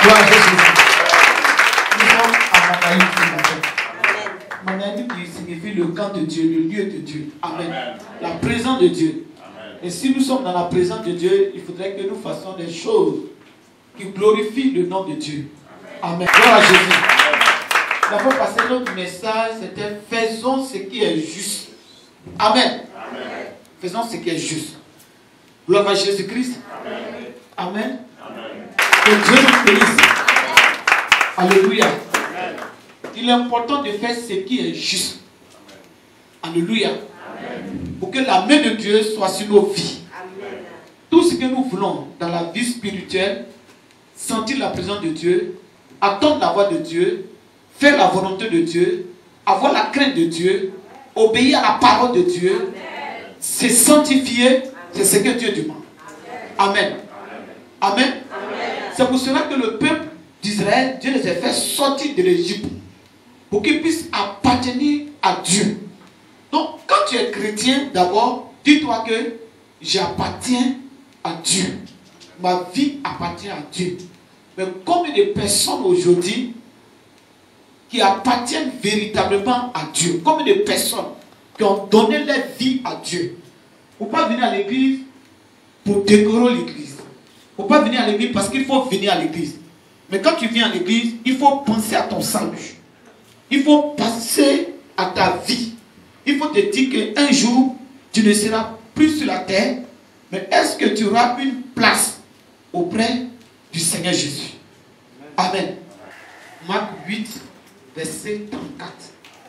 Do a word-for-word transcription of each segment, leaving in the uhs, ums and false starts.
Gloire à Jésus. Nous sommes à Manaïm ce matin. Manaïm qui signifie le camp de Dieu, le lieu de Dieu. Amen. Amen. La présence de Dieu. Amen. Et si nous sommes dans la présence de Dieu, il faudrait que nous fassions des choses qui glorifient le nom de Dieu. Amen. Amen. Gloire à Jésus. La fois passée, notre message, c'était faisons ce qui est juste. Amen. Amen. Faisons ce qui est juste. Gloire à Jésus-Christ. Amen. Amen. Amen. Que Dieu nous bénisse. Alléluia. Amen. Il est important de faire ce qui est juste. Amen. Alléluia. Amen. Pour que la main de Dieu soit sur nos vies. Amen. Tout ce que nous voulons dans la vie spirituelle, sentir la présence de Dieu, attendre la voix de Dieu, faire la volonté de Dieu, avoir la crainte de Dieu, obéir à la parole de Dieu, se sanctifier, c'est ce que Dieu demande. Amen. Amen. Amen. C'est pour cela que le peuple d'Israël, Dieu les a fait sortir de l'Égypte pour qu'ils puissent appartenir à Dieu. Donc, quand tu es chrétien, d'abord, dis-toi que j'appartiens à Dieu. Ma vie appartient à Dieu. Mais combien de personnes aujourd'hui qui appartiennent véritablement à Dieu? Combien de personnes qui ont donné leur vie à Dieu? Il ne faut pas venir à l'église pour décorer l'église. Il ne faut pas venir à l'église parce qu'il faut venir à l'église. Mais quand tu viens à l'église, il faut penser à ton salut. Il faut penser à ta vie. Il faut te dire qu'un jour, tu ne seras plus sur la terre, mais est-ce que tu auras une place auprès du Seigneur Jésus? Amen. Marc huit, verset trente-quatre.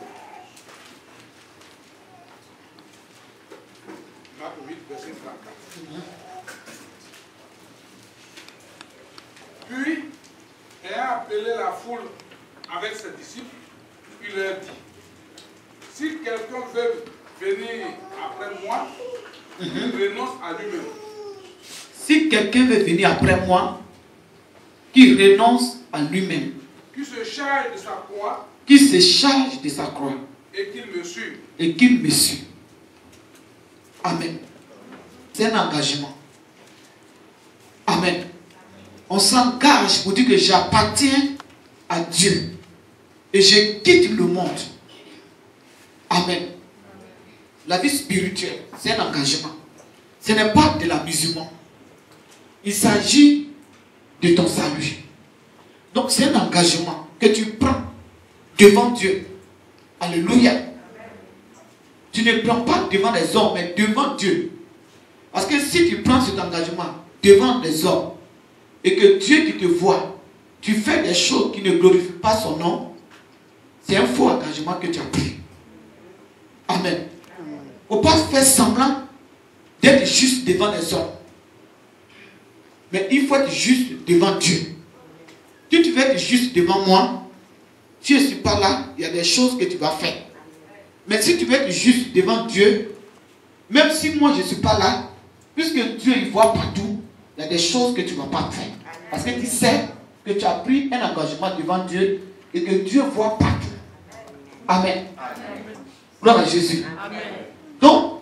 Marc huit, verset trente-quatre. Puis, ayant appelé la foule avec ses disciples, il leur dit: si quelqu'un veut venir après moi, il mm-hmm. renonce à lui-même. Si quelqu'un veut venir après moi, qu'il renonce à lui-même. Qui se charge de sa croix. Qui se charge de sa croix. Et qu'il me suive. Et qu'il me suive. Amen. C'est un engagement. Amen. On s'engage pour dire que j'appartiens à Dieu. Et je quitte le monde. Amen. La vie spirituelle, c'est un engagement. Ce n'est pas de l'amusement. Il s'agit de ton salut. Donc c'est un engagement que tu prends devant Dieu. Alléluia. Tu ne prends pas devant les hommes, mais devant Dieu. Parce que si tu prends cet engagement devant les hommes, et que Dieu qui te voit, tu fais des choses qui ne glorifient pas son nom, c'est un faux engagement que tu as pris. Amen. Il ne faut pas faire semblant d'être juste devant les hommes. Mais il faut être juste devant Dieu. Si tu veux être juste devant moi, si je ne suis pas là, il y a des choses que tu vas faire. Mais si tu veux être juste devant Dieu, même si moi je ne suis pas là, puisque Dieu il voit partout, il y a des choses que tu ne vas pas faire. Parce que tu sais que tu as pris un engagement devant Dieu et que Dieu voit partout. Amen. Gloire à Jésus. Amen. Donc,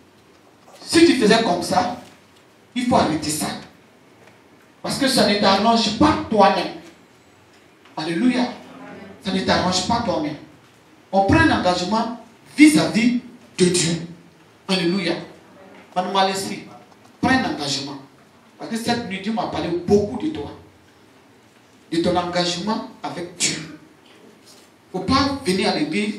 si tu faisais comme ça, il faut arrêter ça. Parce que ça ne t'arrange pas toi-même. Alléluia. Ça ne t'arrange pas toi-même. On prend un engagement vis-à-vis de Dieu. Alléluia. Madame Malessi, prends un engagement. Parce que cette nuit, Dieu m'a parlé beaucoup de toi. De ton engagement avec Dieu. Il ne faut pas venir à l'église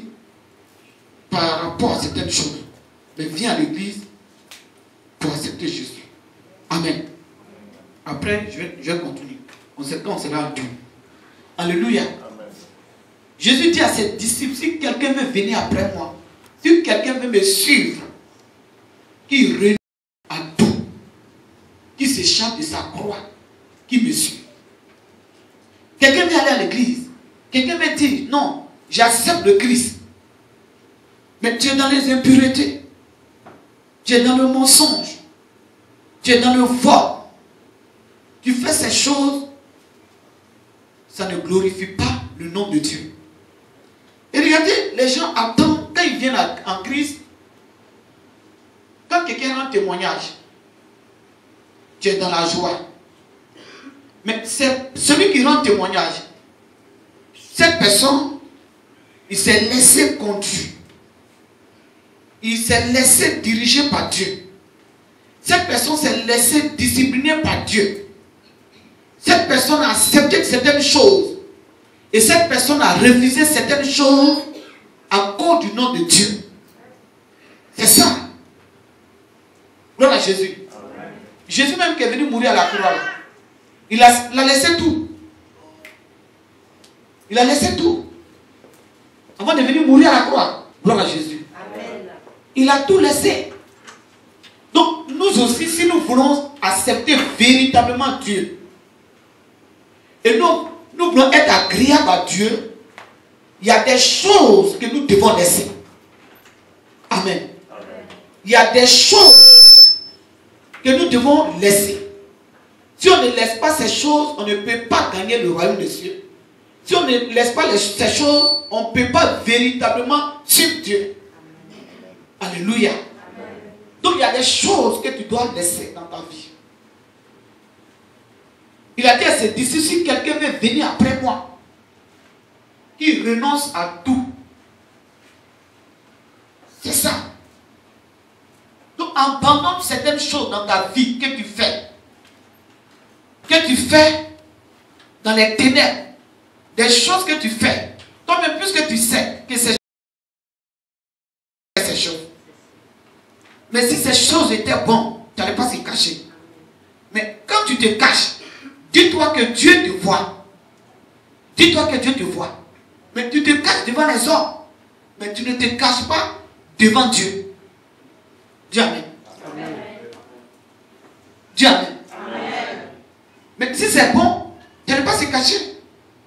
par rapport à certaines choses. Mais viens à l'église pour accepter Jésus. Amen. Après, je vais, je vais continuer. On sait quand on sera Dieu. Alléluia. Amen. Jésus dit à ses disciples, si quelqu'un veut venir après moi, si quelqu'un veut me suivre, qu'il renonce à tout, qu'il s'échappe de sa croix, qu'il me suive. Quelqu'un veut aller à l'église. Quelqu'un veut dire, non, j'accepte le Christ. Mais tu es dans les impuretés. Tu es dans le mensonge. Tu es dans le vol. Tu fais ces choses, ça ne glorifie pas le nom de Dieu. Et regardez, les gens attendent, quand ils viennent en Christ, quand quelqu'un rend témoignage, tu es dans la joie. Mais c'est celui qui rend témoignage. Cette personne, il s'est laissé conduire. Il s'est laissé diriger par Dieu. Cette personne s'est laissée discipliner par Dieu. Cette personne a accepté certaines choses. Et cette personne a refusé certaines choses à cause du nom de Dieu. C'est ça. Gloire à Jésus. Amen. Jésus même qui est venu mourir à la croix, il a, il a laissé tout. Il a laissé tout. Avant de venir mourir à la croix. Gloire à Jésus. Amen. Il a tout laissé. Donc nous aussi, si nous voulons accepter véritablement Dieu, et nous, nous voulons être agréables à Dieu, il y a des choses que nous devons laisser. Amen. Amen. Il y a des choses que nous devons laisser. Si on ne laisse pas ces choses, on ne peut pas gagner le royaume des cieux. Si on ne laisse pas les, ces choses, on ne peut pas véritablement suivre Dieu. Amen. Alléluia. Amen. Donc il y a des choses que tu dois laisser dans ta vie. Il a dit à ses disciples, si quelqu'un veut venir après moi, qu'il renonce à tout. C'est ça. Donc abandonne certaines choses dans ta vie que tu fais. Que tu fais dans les ténèbres. Des choses que tu fais. Toi-même, puisque tu sais que ces choses. Mais si ces choses étaient bonnes, tu n'allais pas s'y cacher. Mais quand tu te caches, dis-toi que Dieu te voit. Dis-toi que Dieu te voit. Mais tu te caches devant les hommes. Mais tu ne te caches pas devant Dieu. Dis Amen. Amen. Dis Amen. Amen. Mais si c'est bon, tu n'allais pas se cacher.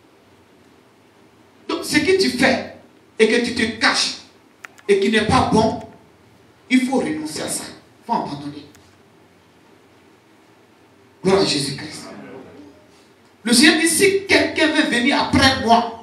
Donc ce que tu fais et que tu te caches et qui n'est pas bon, il faut renoncer à ça. Il faut abandonner. Gloire à Jésus-Christ. Le Seigneur dit, si quelqu'un veut venir après moi,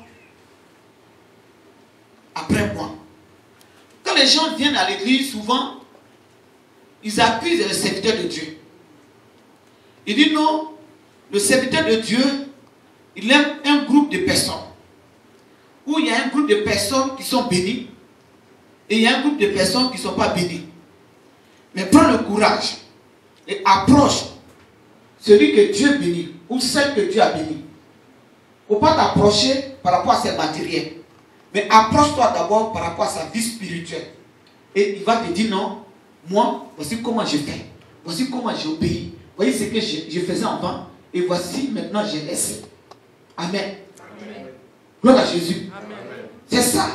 après moi. Quand les gens viennent à l'église, souvent, ils accusent le serviteur de Dieu. Il dit non, le serviteur de Dieu, il aime un groupe de personnes. Où il y a un groupe de personnes qui sont bénies, et il y a un groupe de personnes qui ne sont pas bénies. Mais prends le courage et approche celui que Dieu bénit, ou celle que Dieu a bénie. Il ne faut pas t'approcher par rapport à ses matériels. Mais approche-toi d'abord par rapport à sa vie spirituelle. Et il va te dire non, moi, voici comment je fais. Voici comment j'ai obéi. Voyez ce que je, je faisais avant. Et voici maintenant j'ai laissé. Amen. Amen. Gloire à Jésus. C'est ça.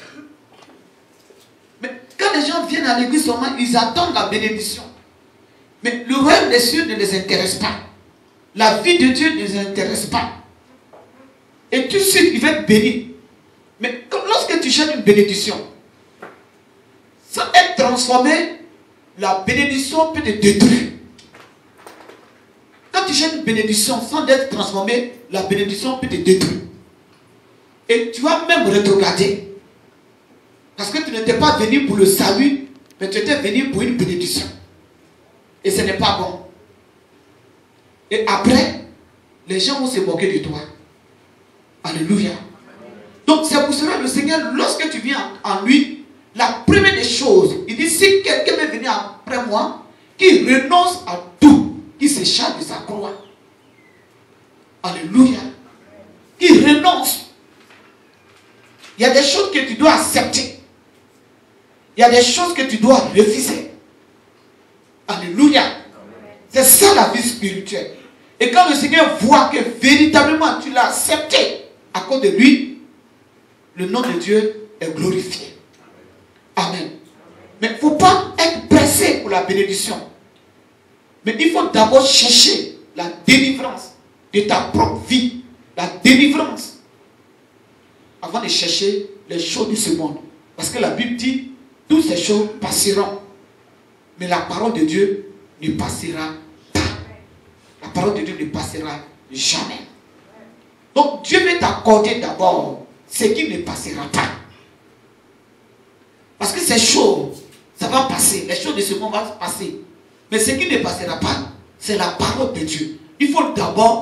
Mais quand les gens viennent à l'église seulement, ils attendent la bénédiction. Mais le royaume des cieux ne les intéresse pas. La vie de Dieu ne les intéresse pas. Et tout de suite, il va être béni. Mais lorsque tu cherches une bénédiction, sans être transformé, la bénédiction peut te détruire. Quand tu cherches une bénédiction sans être transformé, la bénédiction peut te détruire. Et tu vas même rétrograder. Parce que tu n'étais pas venu pour le salut, mais tu étais venu pour une bénédiction. Et ce n'est pas bon. Et après, les gens vont se moquer de toi. Alléluia. Donc c'est pour cela que le Seigneur, lorsque tu viens en lui, la première des choses, il dit, si quelqu'un veut venir après moi, qu'il renonce à tout, qu'il se charge de sa croix. Alléluia. Qu'il renonce. Il y a des choses que tu dois accepter. Il y a des choses que tu dois refuser. Alléluia. C'est ça la vie spirituelle. Et quand le Seigneur voit que véritablement tu l'as accepté à cause de lui, le nom de Dieu est glorifié. Amen. Mais il ne faut pas être pressé pour la bénédiction. Mais il faut d'abord chercher la délivrance de ta propre vie. La délivrance. Avant de chercher les choses de ce monde. Parce que la Bible dit, toutes ces choses passeront. Mais la parole de Dieu ne passera pas. La parole de Dieu ne passera jamais. Donc Dieu veut t'accorder d'abord ce qui ne passera pas. Parce que ces choses, ça va passer. Les choses de ce monde vont passer. Mais ce qui ne passera pas, c'est la parole de Dieu. Il faut d'abord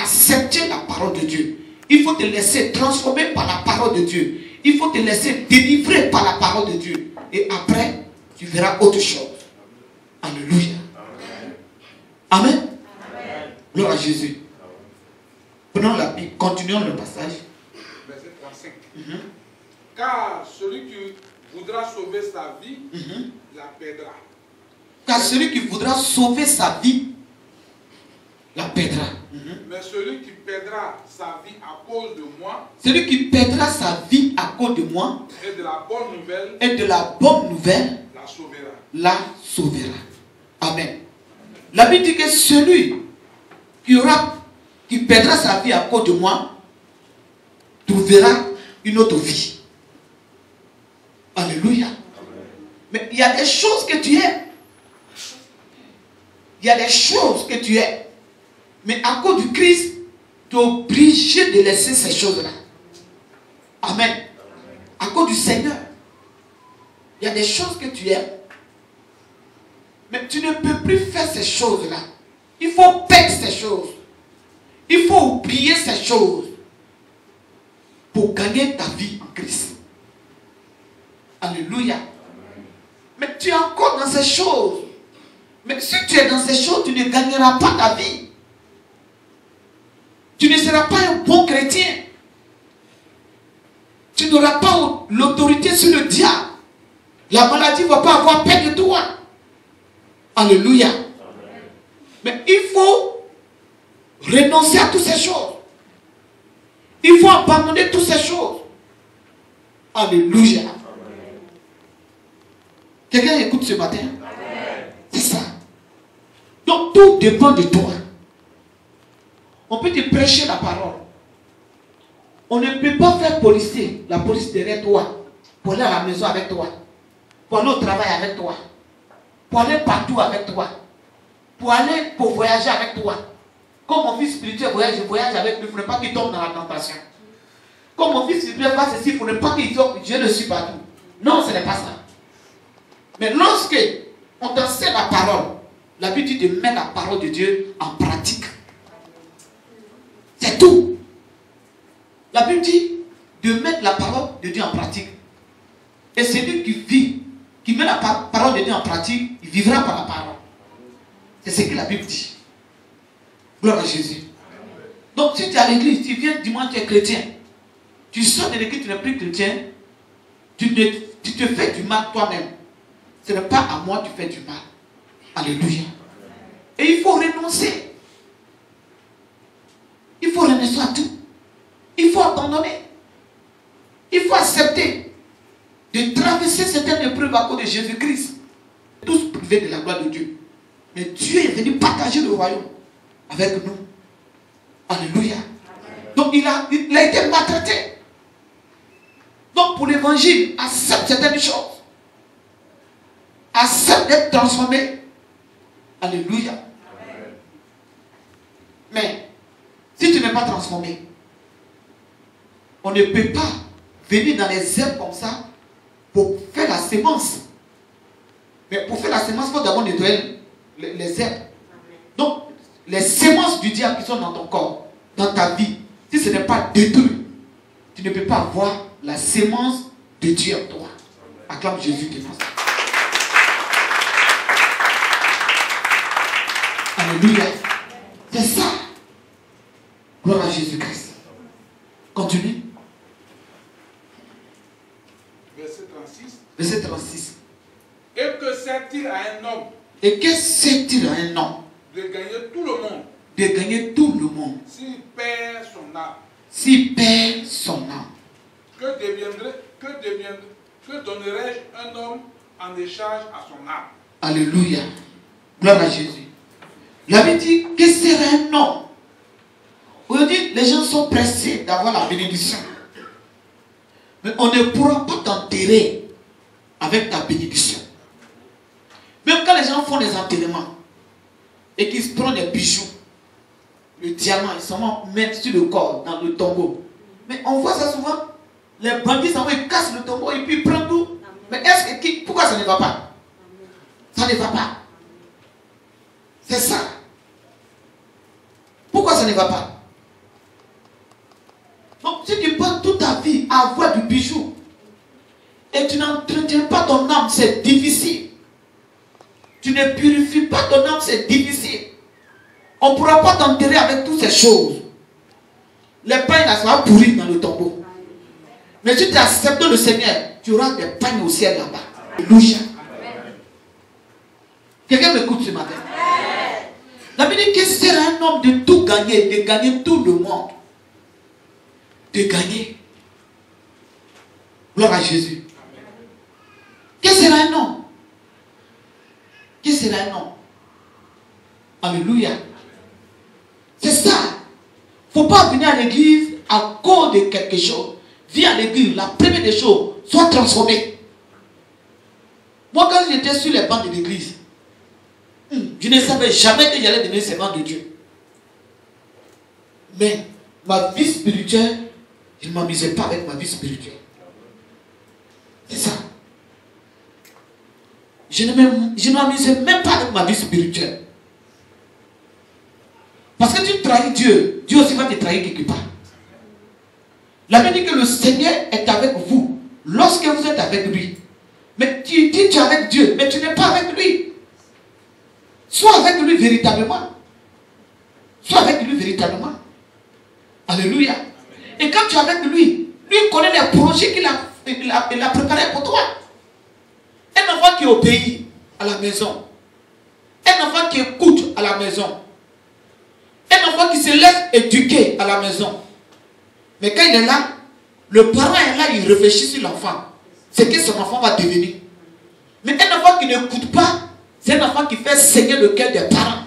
accepter la parole de Dieu. Il faut te laisser transformer par la parole de Dieu. Il faut te laisser délivrer par la parole de Dieu. Et après, tu verras autre chose. Alléluia. Amen. Amen. Gloire à Jésus. Prenons la Bible, continuons le passage. Verset trente-cinq. Mm-hmm. Car celui qui voudra sauver sa vie, Mm-hmm. la perdra. Car celui qui voudra sauver sa vie, la perdra. Mm-hmm. Mais celui qui perdra sa vie à cause de moi, Celui qui perdra sa vie à cause de moi et de la bonne nouvelle, et de la bonne nouvelle, la sauvera. la sauvera. Amen. La Bible dit que celui qui aura, qui perdra sa vie à cause de moi, trouvera une autre vie. Alléluia. Mais il y a des choses que tu es. Il y a des choses que tu es. Mais à cause du Christ, tu es obligé de laisser ces choses-là. Amen. À cause du Seigneur. Il y a des choses que tu es. Mais tu ne peux plus faire ces choses-là. Il faut perdre ces choses. Il faut oublier ces choses pour gagner ta vie en Christ. Alléluia. Mais tu es encore dans ces choses. Mais si tu es dans ces choses, tu ne gagneras pas ta vie. Tu ne seras pas un bon chrétien. Tu n'auras pas l'autorité sur le diable. La maladie ne va pas avoir peur de toi. Alléluia. Amen. Mais il faut renoncer à toutes ces choses. Il faut abandonner toutes ces choses. Alléluia. Amen. Quelqu'un écoute ce matin? C'est ça. Donc tout dépend de toi. On peut te prêcher la parole. On ne peut pas faire policier, la police derrière toi, pour aller à la maison avec toi, pour aller au travail avec toi, pour aller partout avec toi, pour aller pour voyager avec toi. Comme mon fils spirituel voyage, je voyage avec lui, il ne faut pas qu'il tombe dans la tentation. Comme mon fils spirituel va ceci, il ne faut pas qu'il tombe, je le suis partout. Non, ce n'est pas ça. Mais lorsque on t'enseigne la parole, la Bible dit de mettre la parole de Dieu en pratique. C'est tout. La Bible dit de mettre la parole de Dieu en pratique. Et celui qui vit, qui met la parole de Dieu en pratique, il vivra par la parole. C'est ce que la Bible dit. Gloire à Jésus. Donc si tu es à l'église, tu viens dimanche, tu es chrétien. Tu sors de l'église, tu n'es plus chrétien. Tu, ne, tu te fais du mal toi-même. Ce n'est pas à moi que tu fais du mal. Alléluia. Et il faut renoncer. Il faut renoncer à tout. Il faut abandonner. Il faut accepter de traverser certaines épreuves à cause de Jésus-Christ. Tous privés de la gloire de Dieu. Mais Dieu est venu partager le royaume avec nous. Alléluia. Donc il a, il a été maltraité. Donc pour l'évangile, accepte certaines choses. Accepte d'être transformé. Alléluia. Amen. Mais si tu n'es pas transformé, on ne peut pas venir dans les herbes comme ça pour faire la sémence. Mais pour faire la sémence, il faut d'abord nettoyer les, les herbes. Donc, les sémences du diable qui sont dans ton corps, dans ta vie, si ce n'est pas détruit, tu ne peux pas avoir la sémence de Dieu en toi. Acclame Jésus qui pense. Alléluia. C'est ça. Gloire à Jésus-Christ. Continue. Verset trente-six. Verset trente-six. Et que sert-il à un homme? Et que sert-il à un homme? De gagner tout le monde. De gagner tout le monde. S'il perd son âme. S'il perd son âme. Que deviendrait, que deviendrait, que donnerais-je un homme en échange à son âme? Alléluia. Gloire à Jésus. La Bible dit que sert un homme. Aujourd'hui, les gens sont pressés d'avoir la bénédiction. Mais on ne pourra pas t'enterrer avec ta bénédiction. Même quand les gens font des enterrements et qu'ils se prennent des bijoux, le diamant, ils s'en mettent sur le corps, dans le tombeau. Mais on voit ça souvent. Les bandits s'en vont, ils cassent le tombeau et puis ils prennent tout. Mais est-ce que, pourquoi ça ne va pas? Ça ne va pas. C'est ça. Pourquoi ça ne va pas? avoir du bijou. Et tu n'entretiens pas ton âme, c'est difficile. Tu ne purifies pas ton âme, c'est difficile. On ne pourra pas t'enterrer avec toutes ces choses. Les pains, là, ça va pourrir dans le tombeau. Mais si tu acceptes le Seigneur, tu auras des pains au ciel là-bas. Alléluia. Quelqu'un m'écoute ce matin? La Bible dit que c'est un homme de tout gagner, de gagner tout le monde. De gagner. Gloire à Jésus. Qu'est-ce que sera un homme? Qu'est-ce que sera un homme? Alléluia. C'est ça. Il ne faut pas venir à l'église à cause de quelque chose. Viens à l'église, la première des choses, sois transformé. Moi, quand j'étais sur les bancs de l'église, je ne savais jamais que j'allais devenir servant de Dieu. Mais ma vie spirituelle, je ne m'amusais pas avec ma vie spirituelle. C'est ça. Je ne m'amusais même pas avec ma vie spirituelle. Parce que tu trahis Dieu, Dieu aussi va te trahir quelque part. La Bible dit que le Seigneur est avec vous lorsque vous êtes avec lui. Mais tu dis tu es avec Dieu, mais tu n'es pas avec lui. Sois avec lui véritablement. Sois avec lui véritablement. Alléluia. Et quand tu es avec lui, lui connaît les projets qu'il a, il a, il a préparés pour toi. Un enfant qui obéit à la maison. Un enfant qui écoute à la maison. Un enfant qui se laisse éduquer à la maison. Mais quand il est là, le parent est là, il réfléchit sur l'enfant. C'est que son enfant va devenir. Mais un enfant qui n'écoute pas, c'est un enfant qui fait saigner le cœur des parents.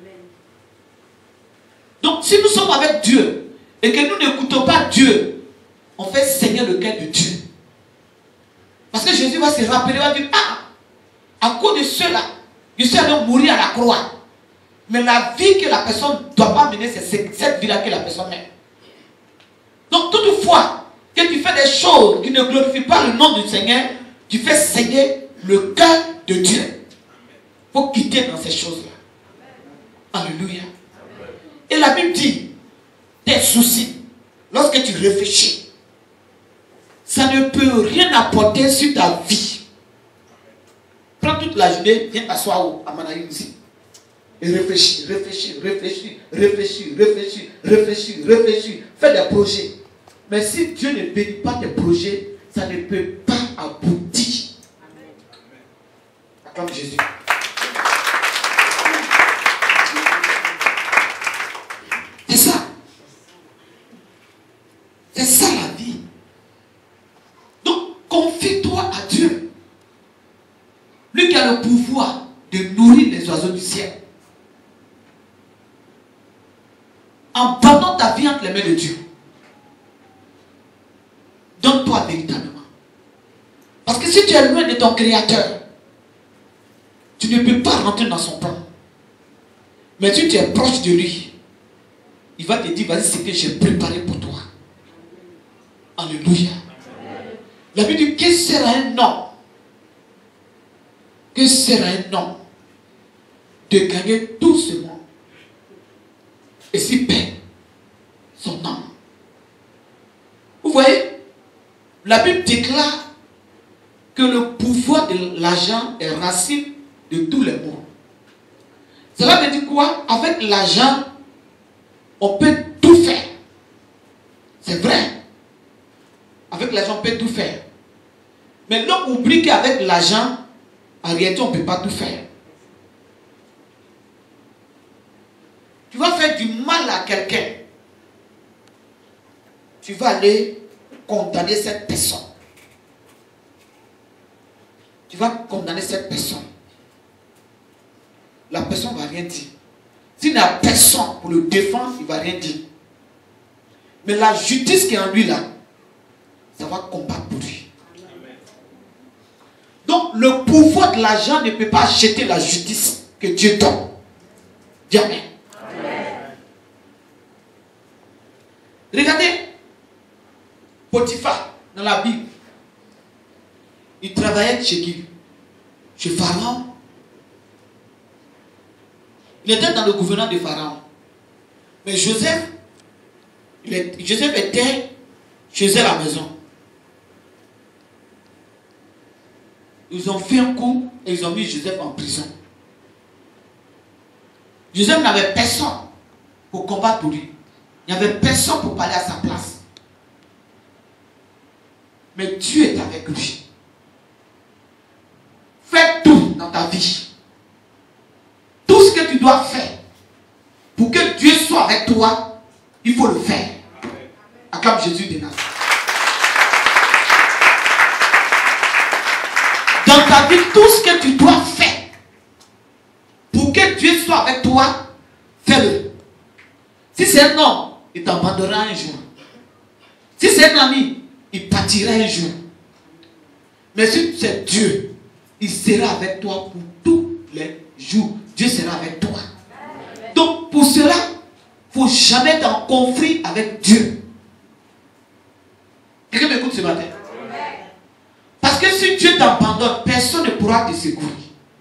Donc si nous sommes avec Dieu et que nous n'écoutons pas Dieu, on fait saigner le cœur de Dieu. Parce que Jésus va se rappeler, il va dire, ah, à cause de cela, je suis allé mourir à la croix. Mais la vie que la personne ne doit pas mener, c'est cette vie-là que la personne mène. Donc toutefois, que tu fais des choses qui ne glorifient pas le nom du Seigneur, tu fais saigner le cœur de Dieu. Il faut quitter dans ces choses-là. Alléluia. Et la Bible dit, tes soucis, lorsque tu réfléchis, ça ne peut rien apporter sur ta vie. Prends toute la journée, viens t'asseoir à Manaïm ici. Et réfléchis, réfléchis, réfléchis, réfléchis, réfléchis, réfléchis, réfléchis. Fais des projets. Mais si Dieu ne bénit pas tes projets, ça ne peut pas aboutir. Acclame Jésus. C'est ça. C'est ça la vie. Donc, confie-toi à Dieu. Lui qui a le pouvoir de nourrir les oiseaux du ciel. Abandonne ta vie entre les mains de Dieu. Donne-toi véritablement. Parce que si tu es loin de ton Créateur, tu ne peux pas rentrer dans son plan. Mais si tu es proche de lui, il va te dire, vas-y, c'est que j'ai préparé pour toi. Alléluia. La Bible dit, que sera un homme? Que sera un homme de gagner tout ce monde et s'il perd son âme? Vous voyez, la Bible déclare que le pouvoir de l'argent est racine de tous les maux. Cela veut dire quoi? Avec l'argent, on peut tout faire. C'est vrai. Avec l'argent, on peut tout faire. Mais l'homme oublie qu'avec l'argent, en réalité, on ne peut pas tout faire. Tu vas faire du mal à quelqu'un. Tu vas aller condamner cette personne. Tu vas condamner cette personne. La personne ne va rien dire. S'il n'y a personne pour le défendre, il ne va rien dire. Mais la justice qui est en lui là, ça va combattre pour lui. Donc le pouvoir de l'argent ne peut pas acheter la justice que Dieu donne. Dis amen. Regardez Potiphar dans la Bible. Il travaillait chez qui? Chez Pharaon. Il était dans le gouvernement de Pharaon. Mais Joseph, il est, Joseph était chez eux à la maison. ils ont fait un coup et ils ont mis Joseph en prison. Joseph n'avait personne pour combattre pour lui. Il n'y avait personne pour parler à sa place. Mais Dieu est avec lui. Fais tout dans ta vie. Tout ce que tu dois faire pour que Dieu soit avec toi, il faut le faire. Acclame Jésus de Nazareth. Dans ta vie, tout ce que tu dois faire pour que Dieu soit avec toi, fais-le. Si c'est un homme, il t'abandonnera un jour. Si c'est un ami, il partira un jour. Mais si c'est Dieu, il sera avec toi pour tous les jours. Dieu sera avec toi. Donc pour cela, il ne faut jamais être en conflit avec Dieu. Quelqu'un m'écoute ce matin? Parce que si Dieu t'abandonne, personne ne pourra te secourir.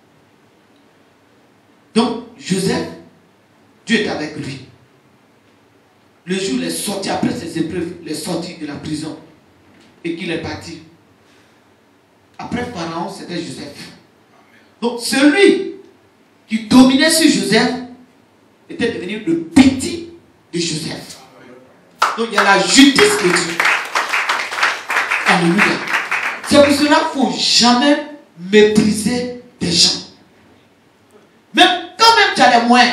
Donc Joseph, Dieu est avec lui. Le jour où il est sorti après ses épreuves, il est sorti de la prison et qu'il est parti. Après Pharaon, c'était Joseph. Donc celui qui dominait sur Joseph était devenu le petit de Joseph. Donc il y a la justice de Dieu. Alléluia. C'est pour cela qu'il ne faut jamais mépriser des gens. Même quand même tu as les moyens.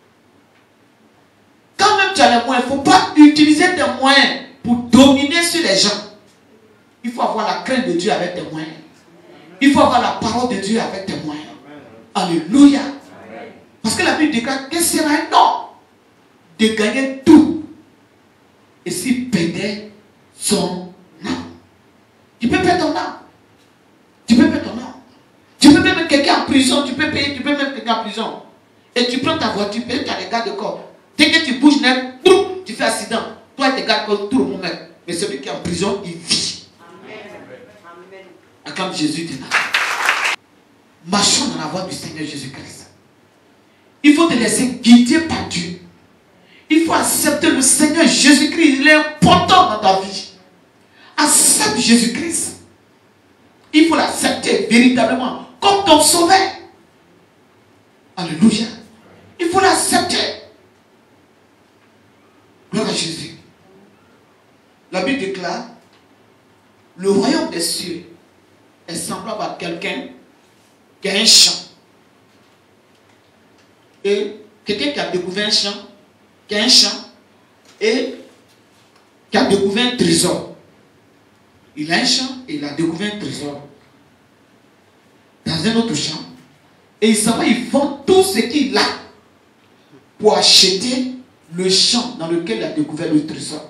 Quand même tu as les moyens, il ne faut pas utiliser tes moyens pour dominer sur les gens. Il faut avoir la crainte de Dieu avec tes moyens. Il faut avoir la parole de Dieu avec tes moyens. Alléluia. Parce que la Bible déclare que c'est un homme de gagner tout. Et s'il perdait son âme. Tu peux perdre ton âme. Tu peux perdre ton âme. Tu peux même mettre quelqu'un en prison. Tu peux payer, tu peux mettre quelqu'un en prison. Et tu prends ta voiture, tu as des gardes de corps. Dès que tu bouges net, tu fais accident. Toi et tes gardes de corps, tout le monde. Mais celui qui est en prison, il vit. Amen. Acclame Jésus de Nazareth. Marchons dans la voie du Seigneur Jésus-Christ. Il faut te laisser guider par Dieu. Il faut accepter le Seigneur Jésus-Christ. Il est important dans ta vie. Accepte Jésus-Christ. Il faut l'accepter véritablement comme ton sauveur. Alléluia. Il faut l'accepter. Gloire à Jésus. La Bible déclare, le royaume des cieux est semblable à quelqu'un qui a un champ. Et quelqu'un qui a découvert un champ, qui a un champ, et qui a découvert un trésor. Il a un champ et il a découvert un trésor dans un autre champ. Et il s'en va, il vend tout ce qu'il a pour acheter le champ dans lequel il a découvert le trésor.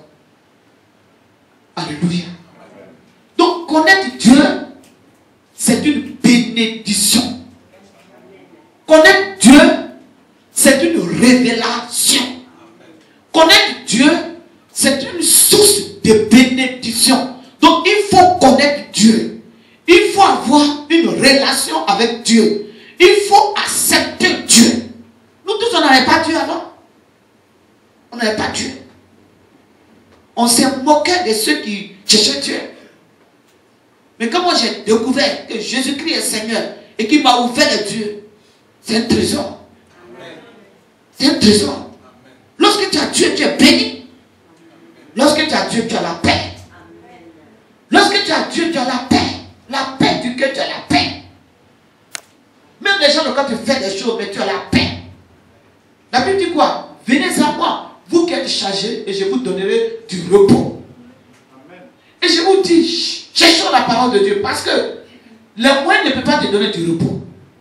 Alléluia. Donc connaître Dieu, c'est une bénédiction. Connaître Dieu, c'est une révélation. Connaître Dieu, c'est une source de bénédiction. Donc il faut connaître Dieu. Il faut avoir une relation avec Dieu. Il faut accepter Dieu. Nous tous, on n'avait pas Dieu avant. On n'avait pas Dieu. On s'est moqué de ceux qui cherchaient Dieu. Mais quand moi j'ai découvert que Jésus-Christ est Seigneur et qu'il m'a ouvert les dieux, c'est un trésor. C'est un trésor. Lorsque tu as Dieu, tu es béni. Lorsque tu as Dieu, tu as la paix. Lorsque tu as Dieu, tu as la paix. La paix du cœur, tu as la paix. Même les gens, quand tu fais des choses, mais tu as la paix. La Bible dit quoi? Venez à moi, vous qui êtes chargés, et je vous donnerai du repos. Amen. Et je vous dis, cherchons la parole de Dieu, parce que le moyen ne peut pas te donner du repos.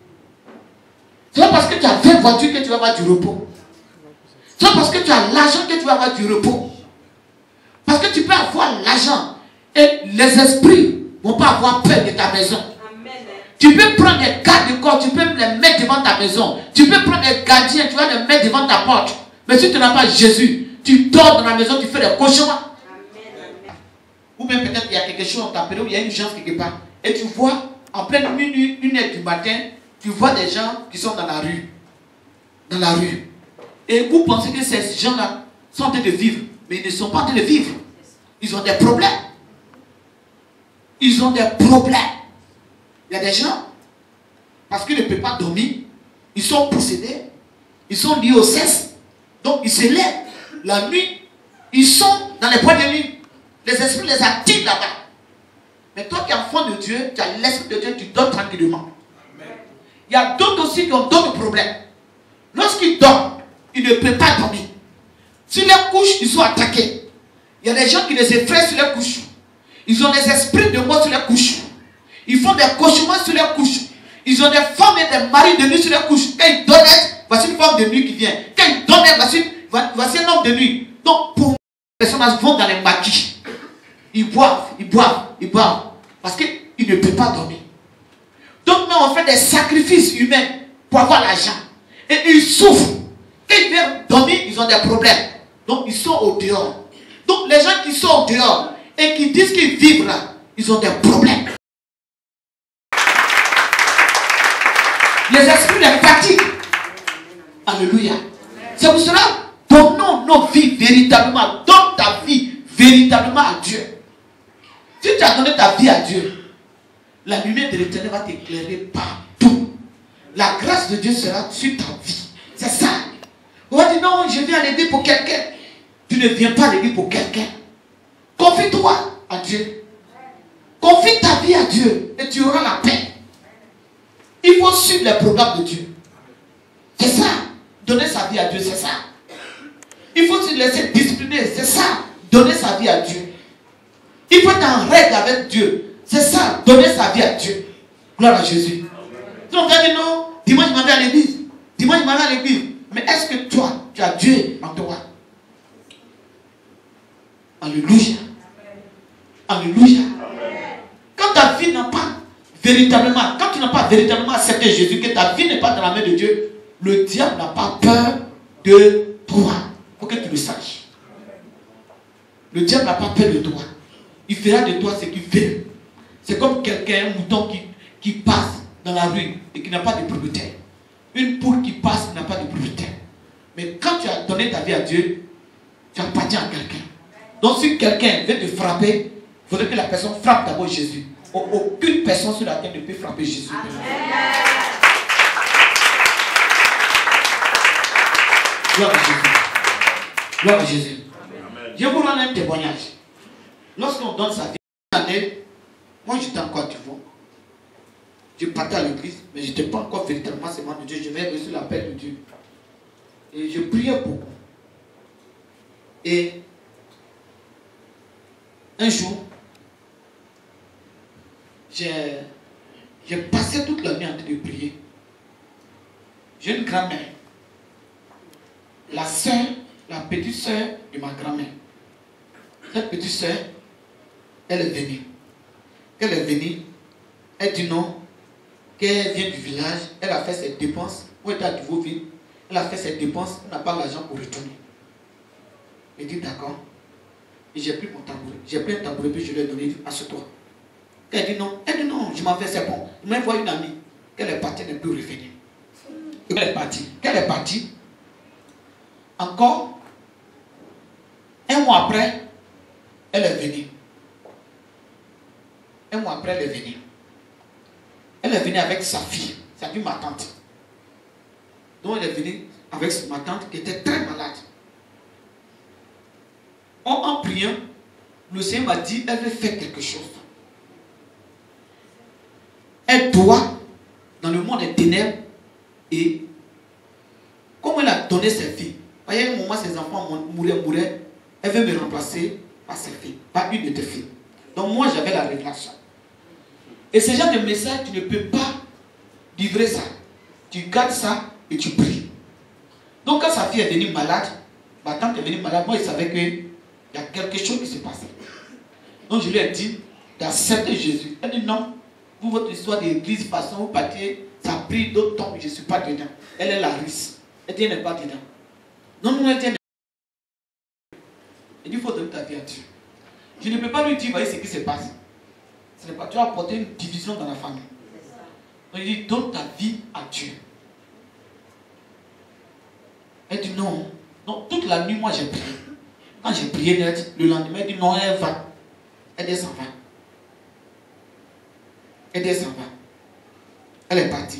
C'est pas parce que tu as vingt voitures que tu vas avoir du repos. C'est pas parce que tu as l'argent que tu vas avoir du repos. Parce que tu peux avoir l'argent et les esprits ne vont pas avoir peur de ta maison. Amen. Tu peux prendre des gardes de corps, tu peux les mettre devant ta maison. Tu peux prendre des gardiens, tu vas les mettre devant ta porte. Mais si tu n'as pas Jésus, tu dors dans la maison, tu fais des cauchemars. Amen. Ou même peut-être il y a quelque chose, on t'appelle, il y a une urgence quelque part. Et tu vois, en pleine minuit, une heure du matin, tu vois des gens qui sont dans la rue. Dans la rue. Et vous pensez que ces gens-là sont en train de vivre. Mais ils ne sont pas en train de vivre. Ils ont des problèmes. Ils ont des problèmes. Il Il y a des gens, parce qu'ils ne peuvent pas dormir, ils sont possédés, ils sont liés au sexe, donc ils se lèvent la nuit, ils sont dans les boîtes de nuit. Les esprits les attirent là-bas. Mais toi qui es enfant de Dieu, tu as l'esprit de Dieu, tu dors tranquillement. Il y a d'autres aussi qui ont d'autres problèmes. Lorsqu'ils dorment, ils ne peuvent pas dormir. Sur les couches, ils sont attaqués. Il y a des gens qui les effraient sur les couches. Ils ont des esprits de mort sur les couches. Ils font des cauchemars sur les couches. Ils ont des femmes et des maris de nuit sur les couches. Quand ils donnent, voici une femme de nuit qui vient. Quand ils donnent, voici, voici un homme de nuit. Donc, pour les personnes vont dans les maquis. Ils boivent, ils boivent, ils boivent. Parce qu'ils ne peuvent pas dormir. Donc, nous, on fait des sacrifices humains pour avoir l'argent. Et ils souffrent. Quand ils viennent dormir, ils ont des problèmes. Donc, ils sont au dehors. Donc, les gens qui sont au dehors et qui disent qu'ils vivent là, ils ont des problèmes. Les esprits les fatiguent. Alléluia. C'est pour cela, donnons nos vies véritablement. Donne ta vie véritablement à Dieu. Si tu as donné ta vie à Dieu, la lumière de l'Éternel va t'éclairer partout. La grâce de Dieu sera sur ta vie. C'est ça. On va dire non, je viens à l'église pour quelqu'un. Tu ne viens pas à l'église pour quelqu'un. Confie-toi à Dieu. Confie ta vie à Dieu et tu auras la paix. Il faut suivre les programmes de Dieu. C'est ça. Donner sa vie à Dieu, c'est ça. Il faut se laisser discipliner, c'est ça. Donner sa vie à Dieu. Il faut être en règle avec Dieu. C'est ça, donner sa vie à Dieu. Gloire à Jésus. Tu vas dire non, dimanche je m'en vais à l'église. Dimanche je m'en vais à l'église. Mais est-ce que toi, tu as Dieu en toi? Alléluia. Alléluia. Quand ta vie n'a pas véritablement, quand tu n'as pas véritablement accepté Jésus, que ta vie n'est pas dans la main de Dieu, le diable n'a pas peur de toi. Il faut que tu le saches. Le diable n'a pas peur de toi. Il fera de toi ce qu'il veut. C'est comme quelqu'un, un mouton qui, qui passe dans la rue et qui n'a pas de propriétaire. Une poule qui passe qui n'a pas de propriétaire. Mais quand tu as donné ta vie à Dieu, tu appartiens à quelqu'un. Donc si quelqu'un veut te frapper, il faudrait que la personne frappe d'abord Jésus. Aucune personne sur la terre ne peut frapper Jésus. Amen. Gloire à Jésus. Gloire à Jésus. Amen. Je vous rends un témoignage. Lorsqu'on donne sa vie, année, moi j'étais encore du vent. Je partais à l'église, mais je n'étais pas encore véritablement sémant de Dieu. Je venais reçu l'appel de Dieu. Et je priais beaucoup. Et un jour, j'ai passé toute la nuit en train de prier. J'ai une grand-mère. La soeur, la petite soeur de ma grand-mère. Cette petite soeur, elle est venue. Elle est venue, elle dit non, qu'elle vient du village, elle a fait ses dépenses. Où était à Duvauville? Elle a fait ses dépenses, elle n'a pas l'argent pour retourner. Elle dit d'accord. Et j'ai pris mon tabouret. J'ai pris un tabouret, puis je lui ai donné, dit assieds-toi. Elle dit non, elle dit non, je m'en vais, c'est bon. Je m'envoie une amie, qu'elle est partie, elle n'est plus revenue. Elle est partie. Qu'elle est partie, encore, un mois après, elle est venue. Un mois après, elle est venue. Elle est venue avec sa fille, sa fille, ma tante. Donc elle est venue avec ma tante qui était très malade. En, en priant, le Seigneur m'a dit, elle veut faire quelque chose. Elle doit, dans le monde des ténèbres, et comme elle a donné ses filles, à un moment ses enfants mouraient, mouraient, elle veut me remplacer par ses filles, par une de tes filles. Donc moi j'avais la révélation. Et ce genre de message, tu ne peux pas livrer ça. Tu gardes ça et tu pries. Donc quand sa fille est venue malade, ma tante est venue malade, moi je savais qu'il y a quelque chose qui s'est passé. Donc je lui ai dit d'accepter Jésus. Elle dit non, vous votre histoire d'église, façon, vous partiez, ça a pris d'autres temps, je ne suis pas dedans. Elle est la risque. Elle dit elle n'est pas dedans. Non, non, elle dit elle n'est pas dedans. Elle dit il faut donner ta vie à Dieu. Je ne peux pas lui dire, voyez ce qui se passe. Ce n'est pas, tu vas apporter une division dans la famille. Donc il dit, donne ta vie à Dieu. Elle dit non. Donc toute la nuit, moi j'ai prié. Quand j'ai prié net, le lendemain, elle dit non, elle va. Elle dit, s'en va. Elle dit, s'en va. Elle est partie.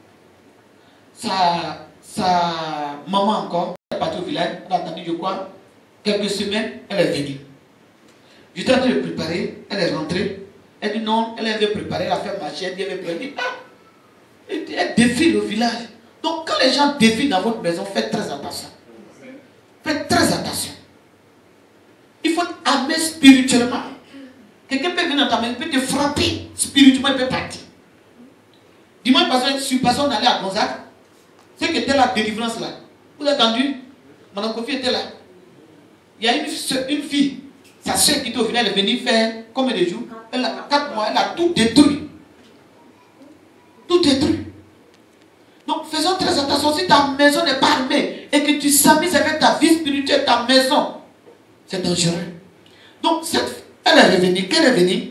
Sa, sa maman encore, elle est partie au village. Elle a attendu, je crois, quelques semaines. Elle est venue. J'étais en train de préparer. Elle est rentrée. Elle dit non, elle avait préparé. Elle a fait marcher. Elle avait préparé. Ah, elle, elle défile au village. Donc quand les gens défilent dans votre maison, faites très attention. Faites très attention. Il faut être armé spirituellement. Quelqu'un peut venir dans ta maison, peut te frapper spirituellement, il peut partir. Dimanche passé, je suis passé, on allait à Gonzague. C'est que était la délivrance là. Vous avez entendu? Madame Kofi était là. Il y a une, une fille, sa soeur qui était au village, elle est venue faire combien de jours? Elle a quatre mois, elle a tout détruit. Tout détruit. Donc faisons très attention. Si ta maison n'est pas armée et que tu s'amuses avec ta vie spirituelle, ta maison, c'est dangereux. Donc cette, elle est revenue. Qu'elle est venue?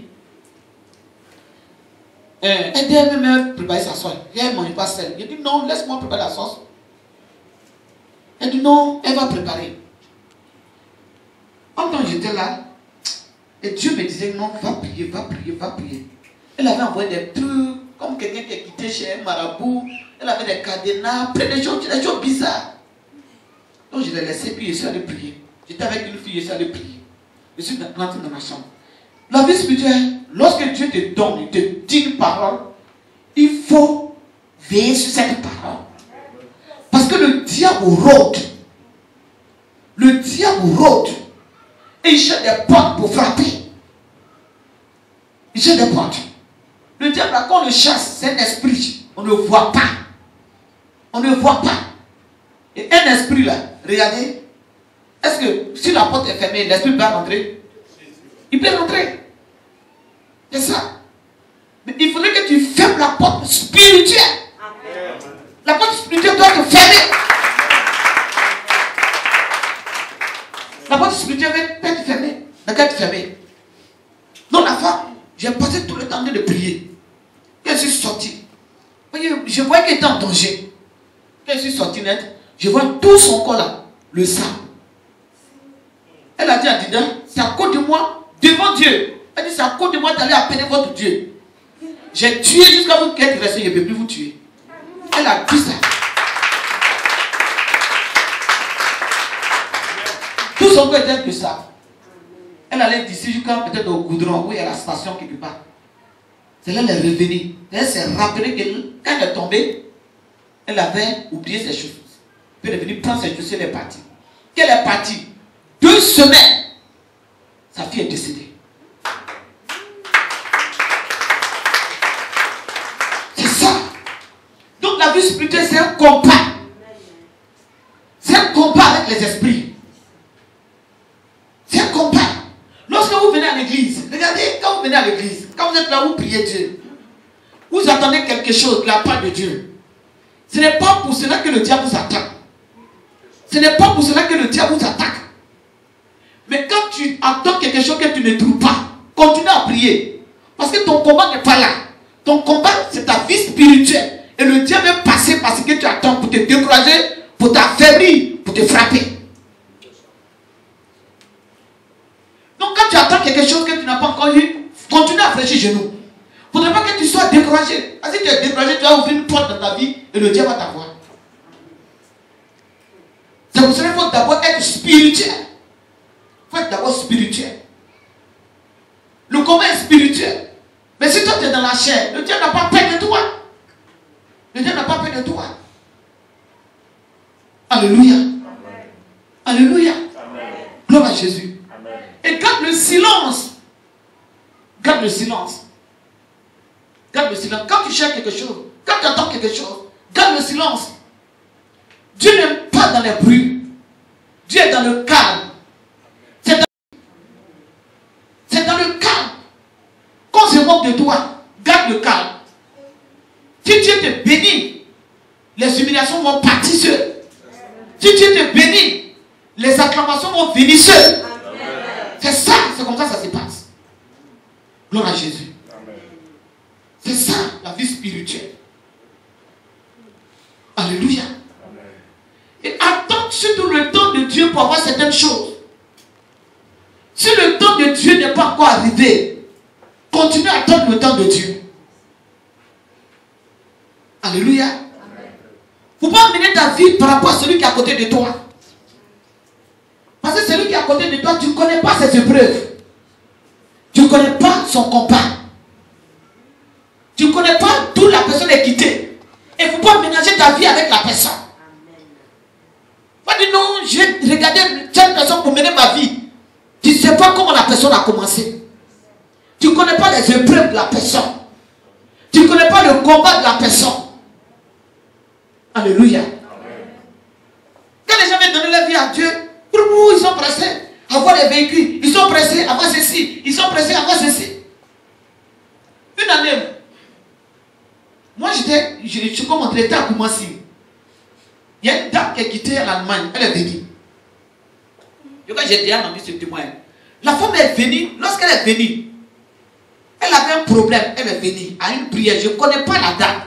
Elle dit elle-même préparer sa sauce. Elle ne mange pas seule. Elle dit non, laisse-moi préparer la sauce. Elle dit non, elle va préparer. En tant que j'étais là, et Dieu me disait non, va prier, va prier, va prier. Elle avait envoyé des trucs, comme quelqu'un qui est quitté chez un marabout. Elle avait des cadenas, plein de choses, des choses bizarres. Donc je l'ai laissé, puis je suis allé prier. J'étais avec une fille, je suis allé prier. Je suis rentré dans ma chambre. La vie spirituelle, lorsque Dieu te donne, il te dit une parole, il faut veiller sur cette parole. Parce que le diable rôde. Le diable rôde. Et il cherche des portes pour frapper. Il cherche des portes. Le diable, quand on le chasse, c'est un esprit. On ne le voit pas. On ne le voit pas. Et un esprit là, regardez. Est-ce que si la porte est fermée, l'esprit peut rentrer? Il peut rentrer. C'est ça. Mais il faudrait que tu fermes la porte spirituelle. Amen. La porte spirituelle doit être fermée. La porte spirituelle doit être fermée. Elle doit être fermée. Donc la femme, j'ai passé tout le temps de prier. Quand je suis sorti, je voyais qu'elle était en danger. Quand je suis sorti net, je vois tout son corps là, le sang. Elle a dit à Dida, c'est à cause de moi, devant Dieu. Elle dit, c'est à cause de moi d'aller appeler votre Dieu. J'ai tué jusqu'à vous qu'elle reste, je ne peux plus vous tuer. Elle a dit ça. Tout son corps était de ça. Elle allait d'ici jusqu'à peut-être au goudron, où il y a la station quelque part. C'est là qu'elle est revenue. Elle s'est rappelée que quand elle est tombée, elle avait oublié ses choses. Puis elle est venue prendre ses choses, elle est partie. Quand elle est partie, deux semaines, sa fille est décédée. C'est ça. Donc la vie spirituelle, c'est un combat. C'est un combat avec les esprits. C'est un combat. Lorsque vous venez à l'église, regardez, quand vous venez à l'église, quand vous êtes là, vous priez Dieu, vous attendez quelque chose de la part de Dieu. Ce n'est pas pour cela que le diable vous attaque. Ce n'est pas pour cela que le diable vous attaque. Mais quand tu attends quelque chose que tu ne trouves pas, continue à prier. Parce que ton combat n'est pas là. Ton combat, c'est ta vie spirituelle. Et le diable est passé par ce que tu attends pour te décourager, pour t'affaiblir, pour te frapper. Donc quand tu attends quelque chose que tu n'as pas encore eu, continue à fraîchir genoux. Il ne faudrait pas que tu sois découragé. Parce que si tu es découragé, tu vas ouvrir une porte dans ta vie et le diable va t'avoir. C'est pour cela qu'il faut d'abord être spirituel. Il faut être d'abord spirituel. Le combat est spirituel. Mais si toi tu es dans la chair, le diable n'a pas peur de toi. Le diable n'a pas peur de toi. Alléluia. Amen. Alléluia. Amen. Gloire à Jésus. Amen. Et garde le silence. Garde le silence. Garde le silence. Quand tu cherches quelque chose, quand tu attends quelque chose, garde le silence. Dieu n'aime pas dans les bruits. Dieu est dans le calme. C'est dans, c'est dans le calme. Quand on se moque de toi, garde le calme. Si Dieu te bénit, les humiliations vont partir seules. Si Dieu te bénit, les acclamations vont venir seules. C'est ça, c'est comme ça que ça se passe. Gloire à Jésus. C'est ça, la vie spirituelle. Alléluia. Et attends surtout le temps de Dieu pour avoir certaines choses. Si le temps de Dieu n'est pas encore arrivé, continue à attendre le temps de Dieu. Alléluia. Il ne faut pas mener ta vie par rapport à celui qui est à côté de toi. Parce que celui qui est à côté de toi, tu ne connais pas ses épreuves. Tu ne connais pas son combat. Tu ne connais pas d'où la personne est quittée. Il ne faut pas ménager ta vie avec la personne. Pas dire non, je vais regarder cette personne pour mener ma vie. Tu ne sais pas comment la personne a commencé. Tu ne connais pas les épreuves de la personne. Tu ne connais pas le combat de la personne. Alléluia. Amen. Quand les gens viennent donner leur vie à Dieu, pour vous, ils sont pressés à avoir les véhicules. Ils sont pressés à avoir ceci. Ils sont pressés à avoir ceci. Une année, moi j'étais, je suis comme traité à Koumassi. Il y a une dame qui est quittée en Allemagne. Elle est venue. Quand j'ai déjà entendu ce témoin, la femme est venue. Lorsqu'elle est venue, elle avait un problème. Elle est venue à une prière. Je ne connais pas la dame.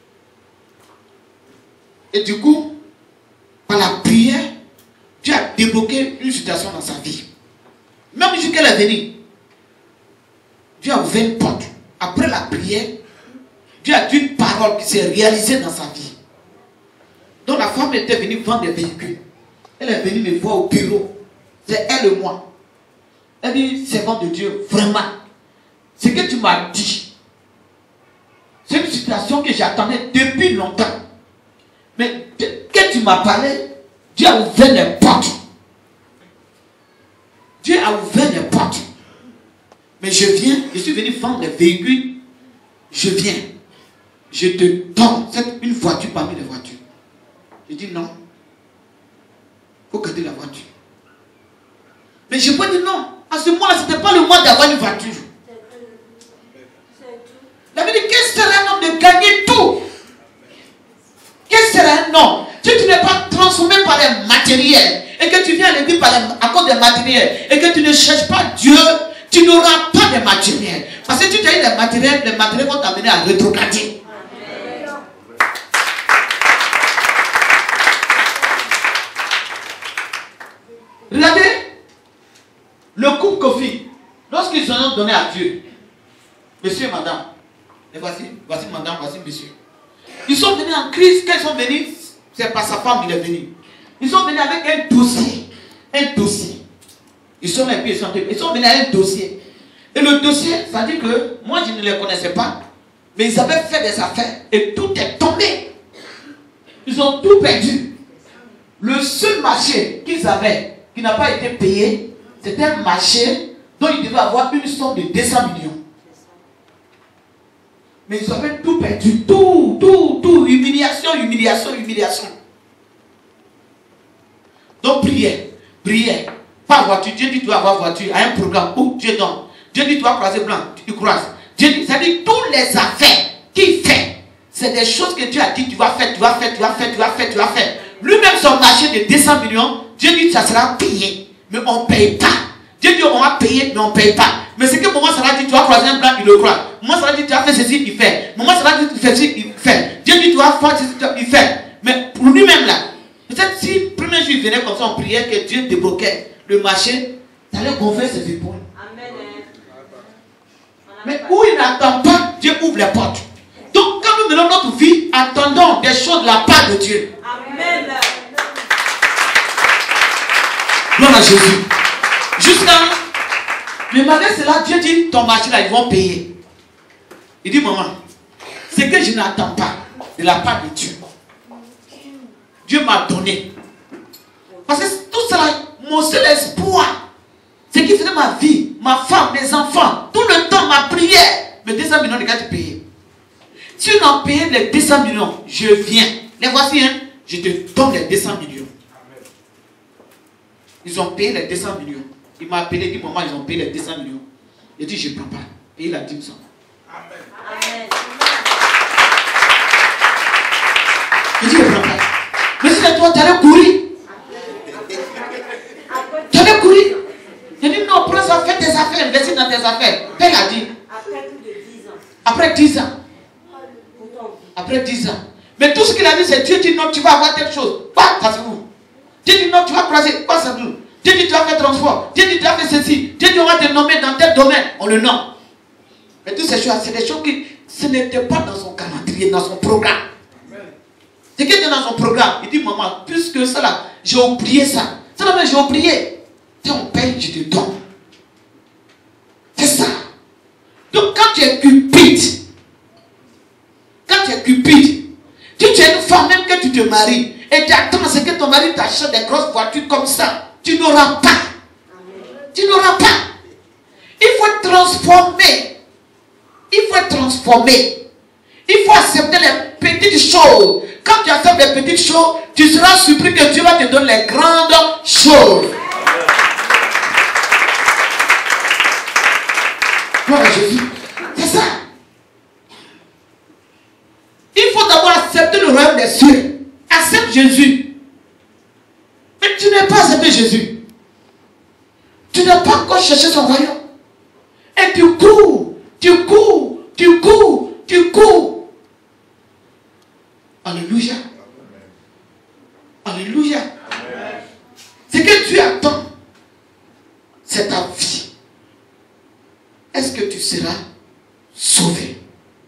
Et du coup, par la prière, Dieu a débloqué une situation dans sa vie. Même jusqu'à qu'elle est venue, Dieu a ouvert une porte. Après la prière, Dieu a dit une parole qui s'est réalisée dans sa vie. Donc la femme était venue vendre des véhicules. Elle est venue me voir au bureau. C'est elle et moi. Elle dit, servant de Dieu, vraiment, ce que tu m'as dit, c'est une situation que j'attendais depuis longtemps. Mais quand tu m'as parlé, Dieu a ouvert les portes. Dieu a ouvert les portes. Mais je viens, je suis venu vendre des véhicules. Je viens. Je te donne une voiture parmi les voitures. Je dis non. Il faut garder la voiture. Mais je peux dire non. À ce moment-là, ce n'était pas le moment d'avoir une voiture. La Bible dit, qu'est-ce que serait un homme de gagner tout? Qu'est-ce que serait un homme? Si tu n'es pas transformé par les matériels et que tu viens à l'église à cause des matériels et que tu ne cherches pas Dieu, tu n'auras pas de matériel. Parce que si tu as eu les matériels, les matériels vont t'amener à rétrograder. Regardez le couple Kofi, lorsqu'ils se sont donnés à Dieu, monsieur et madame, et voici, voici madame, voici monsieur. Ils sont venus en crise. Quand ils sont venus, c'est pas sa femme qui est venue. Ils sont venus avec un dossier. Un dossier. Ils sont là et puis ils sont, ils sont venus avec un dossier. Et le dossier, ça dit que moi je ne les connaissais pas, mais ils avaient fait des affaires et tout est tombé. Ils ont tout perdu. Le seul marché qu'ils avaient, qui n'a pas été payé, c'était un marché dont ils devaient avoir une somme de deux cents millions. Mais ils avaient tout perdu. Tout, tout, tout. Humiliation, humiliation, humiliation. Donc prière, prière. Pas voiture. Dieu dit tu dois avoir voiture. À un programme où Dieu donne. Dieu dit tu dois croiser blanc. Tu croises. Dieu dit, ça dit toutes les affaires qu'il fait, c'est des choses que Dieu a dit tu vas faire, tu vas faire, tu vas faire, tu vas faire, tu vas faire. Lui-même son marché de deux cents millions, Dieu dit ça sera payé. Mais on ne paye pas. Dieu dit on va payer, mais on ne paye pas. Mais c'est que moment ça va dire tu vas croiser un blanc, il le croit. Moment ça va dire tu vas faire ceci, il fait. Moment ça va dire tu fais ceci, il fait. Dieu dit tu vas faire ceci, il fait. Mais pour lui-même là, peut-être si le premier jour il venait comme ça en prière que Dieu débloquait le marché, ça allait gonfler ses épaules. Amen. Mais où il n'attend pas, Dieu ouvre les portes. Donc quand nous menons notre vie, attendons des choses de la part de Dieu. Amen. Gloire à Jésus. Jusqu'à... Mais malgré cela, Dieu dit, ton marché là, ils vont payer. Il dit, maman, c'est que je n'attends pas de la part de Dieu. Dieu m'a donné. Parce que tout cela, mon seul espoir, c'est qu'il faisait ma vie, ma femme, mes enfants, tout le temps, ma prière. Mais deux cents millions, les gars, tu payes. Si on a payé les deux cents millions, je viens. Les voici, hein, je te donne les deux cents millions. Ils ont payé les deux cents millions. Il m'a appelé, il dit, maman, ils ont payé les deux cents millions. Il dit, je ne prends pas. Et il a dit ça. Amen. Amen. Il dit, je ne prends pas. Mais si toi, tu allais courir. Tu allais courir. Il dit, non, prends ça, fais tes affaires, investis dans tes affaires. Elle a dit. Après plus de dix ans. Après dix ans. Après dix ans. Mais tout ce qu'il a dit, c'est Dieu dit, non, tu vas avoir quelque chose. Quoi, ça c'est vous. Dieu dit, non, tu vas croiser. Quoi, ça c'est vous. Dieu dit tu as fait transport. Dieu dit tu as fait ceci. Dieu dit on va te nommer dans tel domaine. On le nomme. Mais toutes ces choses, c'est des choses qui ce n'était pas dans son calendrier, dans son programme. C'est qu'il est dans son programme. Il dit, maman, puisque ça là, j'ai oublié ça. Ça là, j'ai oublié. Si on paye, je te donne. C'est ça. Donc quand tu es cupide, quand tu es cupide, tu, tu es une femme même que tu te maries, et tu attends ce que ton mari t'achète des grosses voitures comme ça, tu n'auras pas. Tu n'auras pas. Il faut être transformé. Il faut être transformé. Il faut accepter les petites choses. Quand tu acceptes les petites choses, tu seras surpris que Dieu va te donner les grandes choses. Gloire à Jésus. C'est ça. Il faut d'abord accepter le royaume des cieux. Accepte Jésus. Mais tu n'as pas accepté Jésus. Tu n'as pas encore cherché son royaume. Et tu cours, tu cours, tu cours, tu cours. Alléluia. Alléluia. Ce que tu attends, c'est ta vie. Est-ce que tu seras sauvé?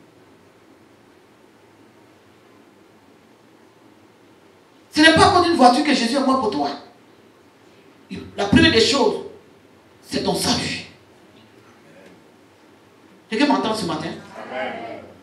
Ce n'est pas comme une voiture que Jésus a moi pour toi. La première des choses, c'est ton salut. Quelqu'un m'entend ce matin? Amen.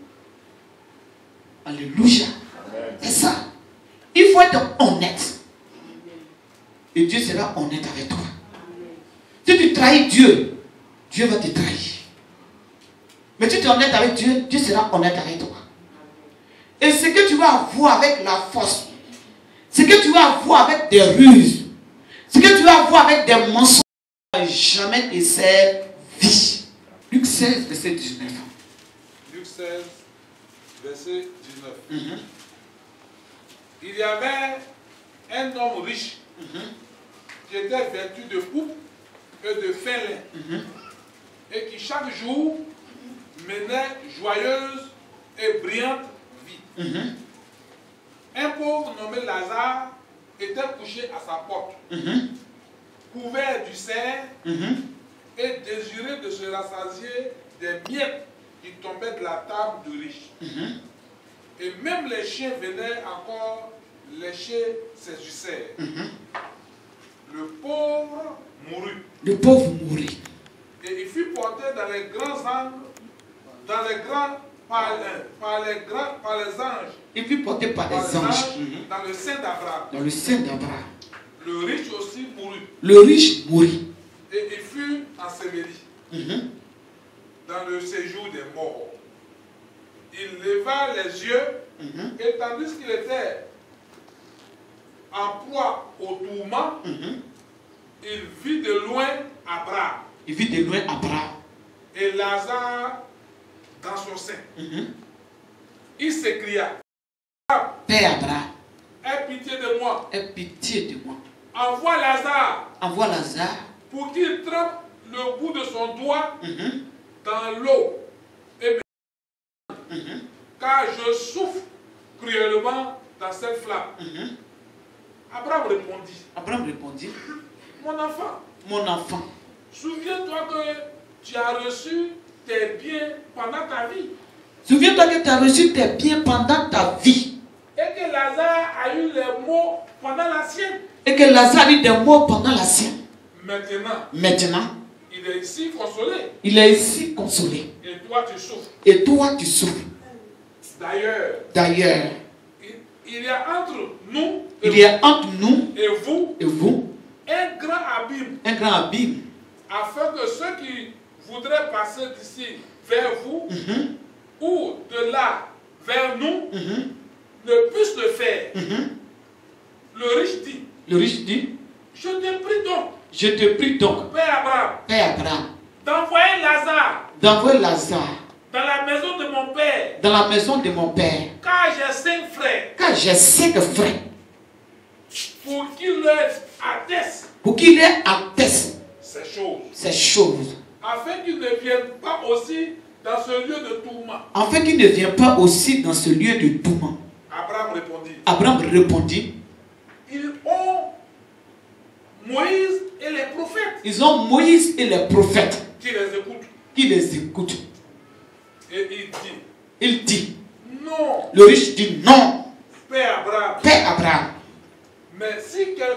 Alléluia. C'est ça. Il faut être honnête. Et Dieu sera honnête avec toi. Si tu trahis Dieu, Dieu va te trahir. Mais si tu es honnête avec Dieu, Dieu sera honnête avec toi. Et ce que tu vas avoir avec la force, ce que tu vas avoir avec des ruses, ce que tu vas avoir avec des mensonges, jamais te sert vie. Luc seize, verset dix-neuf. Luc seize, verset dix-neuf. Mm-hmm. Il y avait un homme riche mm-hmm. qui était vêtu de pourpre et de fin lin mm-hmm. et qui chaque jour menait joyeuse et brillante vie. Mm-hmm. Un pauvre nommé Lazare était couché à sa porte, mm-hmm. couvert du cerf mm-hmm. et désiré de se rassasier des miettes qui tombaient de la table du riche. Mm-hmm. Et même les chiens venaient encore lécher ses ulcères. Mm-hmm. Le pauvre mourut. Le pauvre mourut. Et il fut porté dans les grands angles, dans les grands, par, par, les, grands, par les anges. Il fut porté par, par les anges. anges mm-hmm. Dans le sein d'Abraham. Dans le sein d'Abraham. Le riche aussi mourut. Le riche mourut. Et il fut enseveli mm-hmm. dans le séjour des morts. Il leva les yeux mm-hmm. et tandis qu'il était en proie au tourment, mm-hmm. il vit de loin Abraham. Il vit de loin Abraham. Et Lazare dans son sein. Mm-hmm. Il s'écria, Père Abraham, aie pitié de moi. Aie pitié de moi. Envoie Lazare. Envoie Lazare. Pour qu'il trempe le bout de son doigt mm-hmm. dans l'eau. Et mm-hmm. car je souffre cruellement dans cette flamme. Mm-hmm. Abraham répondit. Abraham répondit. Mon enfant. Mon enfant. Souviens-toi que tu as reçu tes biens pendant ta vie. Souviens-toi que tu as reçu tes biens pendant ta vie. Et que Lazare a eu les mots pendant la sienne. Et que Lazare a eu des mots pendant la sienne. Maintenant. Maintenant. Il est ici consolé. Il est ici consolé. Et toi tu souffres. Et toi tu souffres. D'ailleurs. D'ailleurs. Il, il y a entre nous. Il y a entre nous. Et vous. Et vous. Un grand abîme. Un grand abîme. Afin que ceux qui voudraient passer d'ici vers vous, mm-hmm. ou de là vers nous, mm-hmm. ne puissent le faire. Mm-hmm. Le riche dit. Le riche dit. Je te prie donc. Je te prie donc. Père Abraham. Père Abraham. D'envoyer Lazare. D'envoyer Lazare. Dans la maison de mon père. Dans la maison de mon père. Car j'ai cinq frères. Car j'ai cinq frères. Pour qu'il leur atteste. Pour qu'il leur atteste. Ces choses. Ces choses. Afin qu'ils ne viennent pas aussi dans ce lieu de tourment. Afin qu'ils ne viennent pas aussi dans ce lieu de tourment. Abraham répondit. Abraham répondit. Ils ont Moïse et les prophètes. Ils ont Moïse et les prophètes. Qui les écoutent. Qui les écoutent. Et il dit. Il dit. Non. Le riche dit non. Père Abraham.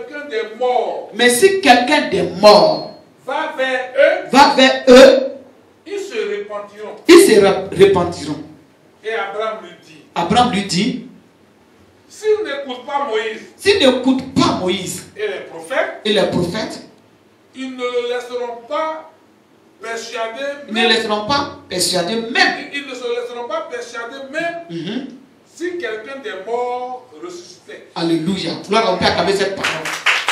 quelqu'un des morts, mais si quelqu'un des morts va vers eux, va vers eux, ils se repentiront. ils se repentiront. Et Abraham lui dit, Abraham lui dit, s'ils n'écoutent pas Moïse, s'ils n'écoutent pas Moïse et les prophètes, et les prophètes, ils ne le laisseront pas persuader, ils ne laisseront pas persuader même. Ils, ils ne se laisseront pas persuader même Mm-hmm. si quelqu'un des morts ressuscitait. Alléluia. Gloire au Père qui avait cette parole.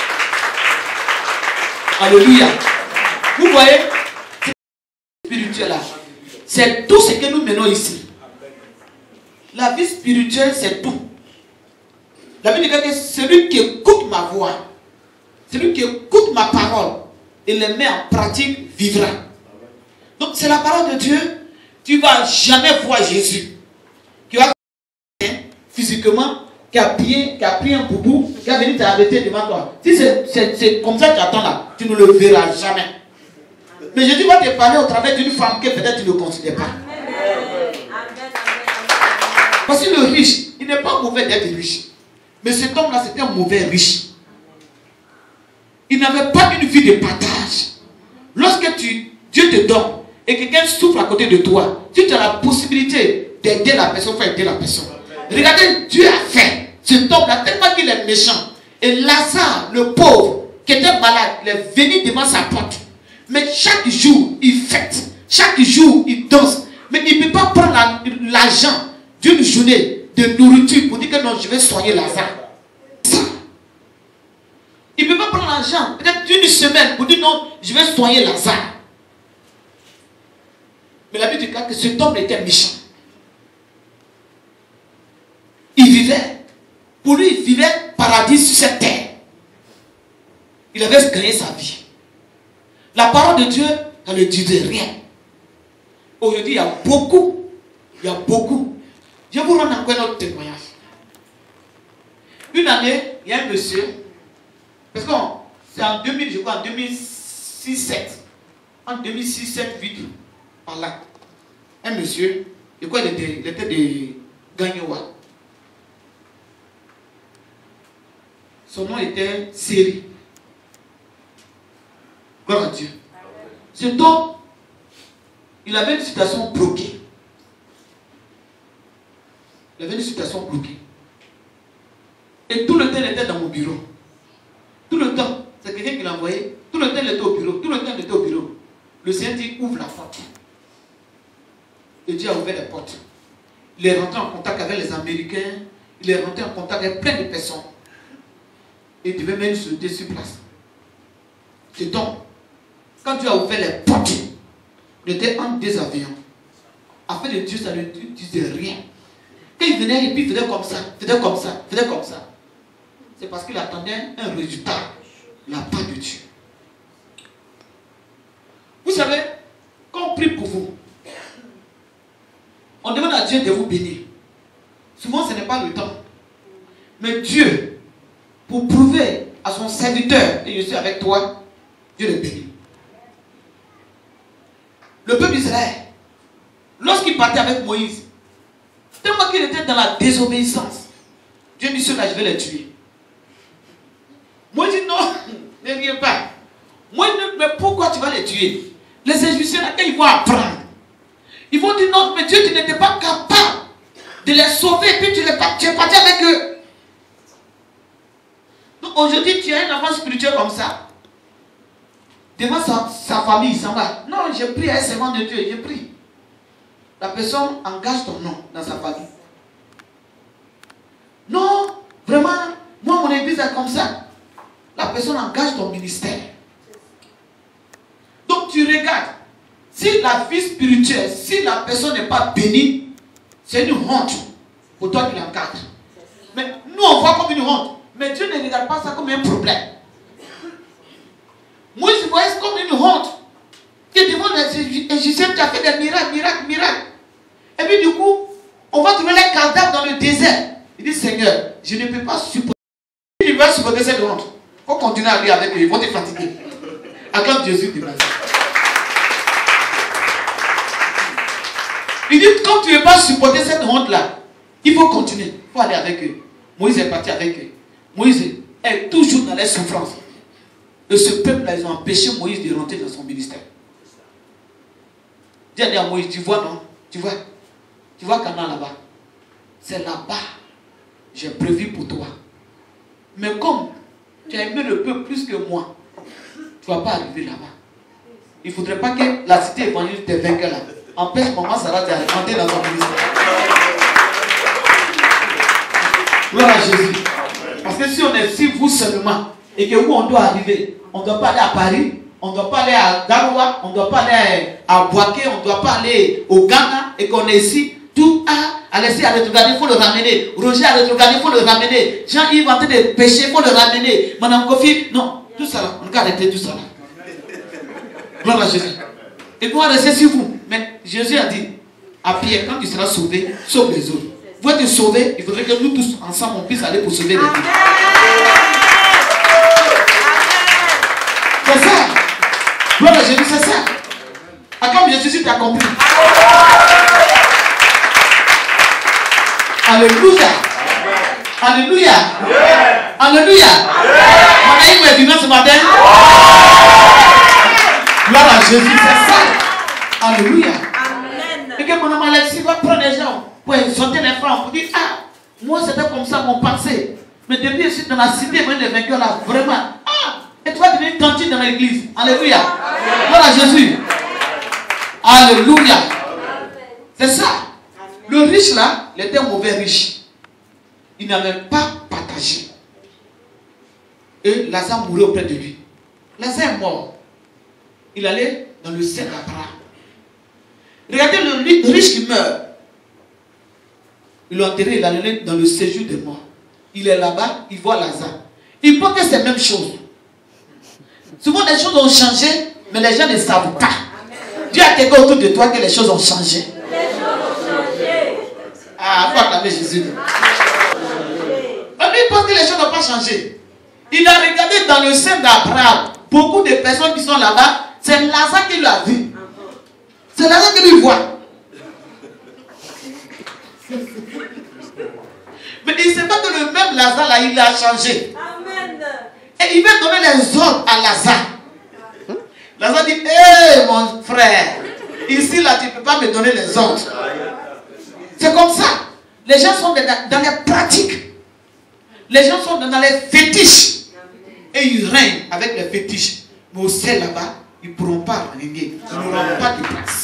Alléluia. Vous voyez, cette spirituelle là, c'est tout ce que nous menons ici. La vie spirituelle, c'est tout. La Bible dit que celui qui écoute ma voix, celui qui écoute ma parole et les met en pratique vivra. Donc c'est la parole de Dieu. Tu ne vas jamais voir Jésus qui va physiquement, qui a pris, qui a pris un boubou, qui a venu t'arrêter devant toi. Si c'est comme ça que tu attends là, tu ne le verras jamais. Mais Jésus va te parler au travers d'une femme que peut-être tu ne considères pas. Parce que le riche, il n'est pas mauvais d'être riche. Mais cet homme-là, c'était un mauvais riche. Il n'avait pas une vie de partage. Lorsque tu, Dieu te donne et quelqu'un souffre à côté de toi, tu as la possibilité d'aider la personne, il faut aider la personne. Regardez, Dieu a fait cet homme-là tellement qu'il est méchant. Et Lazare, le pauvre, qui était malade, il est venu devant sa porte. Mais chaque jour, il fête. Chaque jour, il danse. Mais il ne peut pas prendre l'argent d'une journée de nourriture pour dire que non, je vais soigner Lazare. Ça. Il ne peut pas prendre l'argent, peut-être d'une semaine pour dire non, je vais soigner Lazare. Mais la Bible dit que cet homme était méchant. Il vivait, pour lui, il vivait paradis sur cette terre. Il avait gagné sa vie. La parole de Dieu, elle ne disait rien. Aujourd'hui, il y a beaucoup, il y a beaucoup. Je vous rends encore un autre témoignage. Une année, il y a un monsieur, parce que c'est en deux mille, je crois, en deux mille six sept. En deux mille six sept, huit, par là. Un monsieur, je crois qu'il était, il était de Gagnoua. Son nom était Séri. Gloire à Dieu. Cet homme, il avait une situation bloquée. Il avait une situation bloquée. Et tout le temps, il était dans mon bureau. Tout le temps, c'est quelqu'un qui l'a envoyé. Tout le temps, il était au bureau. Tout le temps, il était au bureau. Le Seigneur dit, ouvre la porte. Et Dieu a ouvert la porte. Il est rentré en contact avec les Américains. Il est rentré en contact avec plein de personnes. Et il devait même se jeter sur place. C'est donc, quand Dieu a ouvert les portes, il était entre deux avions. Afin de Dieu, ça ne disait rien. Quand il venait et puis il faisait comme ça, faisait comme ça, faisait comme ça. C'est parce qu'il attendait un résultat de la part de Dieu. Vous savez, quand on prie pour vous, on demande à Dieu de vous bénir. Souvent, ce n'est pas le temps. Mais Dieu, pour prouver à son serviteur, et je suis avec toi, Dieu le bénit. Le peuple d'Israël, lorsqu'il partait avec Moïse, tellement qu'il était dans la désobéissance, Dieu dit ceux-là, je vais les tuer. Moïse dit non, ne riez pas. Moïse dit, mais pourquoi tu vas les tuer? Les Égyptiens, là, quand ils vont apprendre, ils vont dire non, mais Dieu, tu n'étais pas capable de les sauver, et puis tu, les, tu es parti avec eux. Donc aujourd'hui, tu as un enfant spirituel comme ça. Devant sa, sa famille, il s'en va. Non, j'ai pris un serment de Dieu, j'ai pris. La personne engage ton nom dans sa famille. Non, vraiment, moi, mon église est comme ça. La personne engage ton ministère. Donc tu regardes. Si la vie spirituelle, si la personne n'est pas bénie, c'est une honte pour toi qui l'encadres. Mais nous, on voit comme une honte. Mais Dieu ne regarde pas ça comme un problème. Moïse voyait comme une honte. Il demande à Égyptiens, tu as fait des miracles, miracles, miracles. Et puis du coup, on va trouver les cadavres dans le désert. Il dit, Seigneur, je ne peux pas supporter. Il va supporter cette honte. Il faut continuer à aller avec eux, ils vont te fatiguer. Acclame Jésus de Nazareth. Il dit, quand tu ne veux pas supporter cette honte-là, il faut continuer. Il faut aller avec eux. Moïse est parti avec eux. Moïse est toujours dans les souffrances. Et ce peuple-là, ils ont empêché Moïse de rentrer dans son ministère. Dis à Moïse, tu vois, non? Tu vois? Tu vois Canaan là-bas? C'est là-bas. J'ai prévu pour toi. Mais comme tu as aimé le peuple plus que moi, tu ne vas pas arriver là-bas. Il ne faudrait pas que la cité évangélique te vainque là. Empêche maman Sarah de rentrer dans son ministère. Gloire à Jésus. Parce que si on est si vous seulement, et que où on doit arriver, on ne doit pas aller à Paris, on ne doit pas aller à Garoua, on ne doit pas aller à Boaké, on ne doit pas aller au Ghana, et qu'on est ici, tout a, Alexis a rétrogradé, il faut le ramener. Roger a rétrogradé, il faut le ramener. Jean-Yves en train de pécher, il faut le ramener. Madame Kofi, non, tout ça là, on doit arrêter tout ça là. Gloire à Jésus. Et doit rester sur vous. Mais Jésus a dit à Pierre, quand tu seras sauvé, sauve les autres. Vous êtes sauvés, il faudrait que nous tous ensemble on puisse aller pour sauver les autres. C'est ça. Gloire à Jésus, c'est ça. Ah, comme Jésus t'a compris. Alléluia. Alléluia. Alléluia. On a eu mes finances ce matin. Gloire à Jésus, c'est ça. Alléluia. Et que mon homme Alexis va prendre les gens pour exhorter les femmes, pour dire, ah, moi c'était comme ça mon passé. Mais depuis que je suis dans la cité, moi les vainqueurs là, vraiment, ah, et tu vas devenir tantine dans l'église. Alléluia. Gloire à Jésus. Alléluia. C'est ça. Le riche là, il était un mauvais riche. Il n'avait pas partagé. Et Lazare mourait auprès de lui. Lazare est mort. Il allait dans le sein d'Abraham. Regardez le riche qui meurt. Il l'a enterré, il allait dans le séjour des morts. Il est là-bas, il voit Lazare. Il pense que c'est la même chose. Souvent les choses ont changé, mais les gens ne savent pas. Dis à quelqu'un autour de toi que les choses ont changé. Les choses ont changé. Ah, il faut acclamer Jésus. Mais lui, il pense que les choses n'ont pas changé. Il a regardé dans le sein d'Abraham. Beaucoup de personnes qui sont là-bas, c'est Lazare qui l'a vu. C'est Lazare qui lui voit. Mais il ne sait pas que le même Lazare là, il a changé. Amen. Et il veut donner les ordres à Lazare. Lazare dit, hé hey, mon frère, ici là tu ne peux pas me donner les ordres. C'est comme ça. Les gens sont dans les pratiques. Les gens sont dans les fétiches. Et ils règnent avec les fétiches. Mais au ciel là-bas, ils ne pourront pas régner. Ils n'auront pas de place.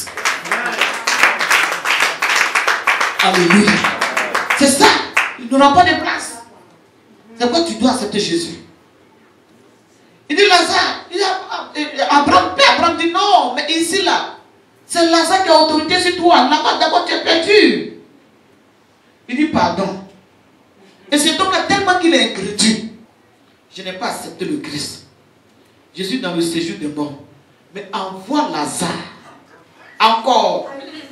Alléluia. C'est ça. Ils n'auront pas de place. C'est pourquoi tu dois accepter Jésus. Il dit Lazare. Il dit Abraham, Abraham dit non, mais ici là, c'est Lazare qui a autorité sur toi. Là-bas, d'abord tu es perdu. Il dit pardon. Et c'est donc tellement qu'il est incrédule. Je n'ai pas accepté le Christ. Je suis dans le séjour des morts. Mais envoie Lazare. Encore.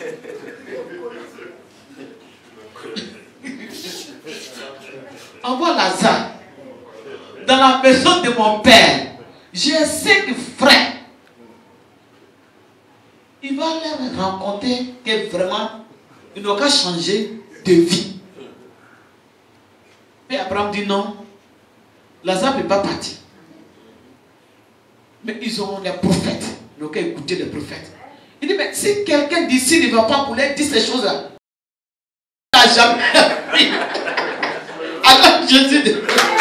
Envoie Lazare. Dans la maison de mon père. J'ai cinq frères. Il va leur rencontrer que vraiment, ils n'ont qu'à changer de vie. Mais Abraham dit non. Lazare ne peut pas partir. Mais ils ont les prophètes. Ils n'ont qu'à écouter les prophètes. Il dit, mais si quelqu'un d'ici ne va pas pour leur dire ces choses-là, il n'a jamais. Alors Jésus dit.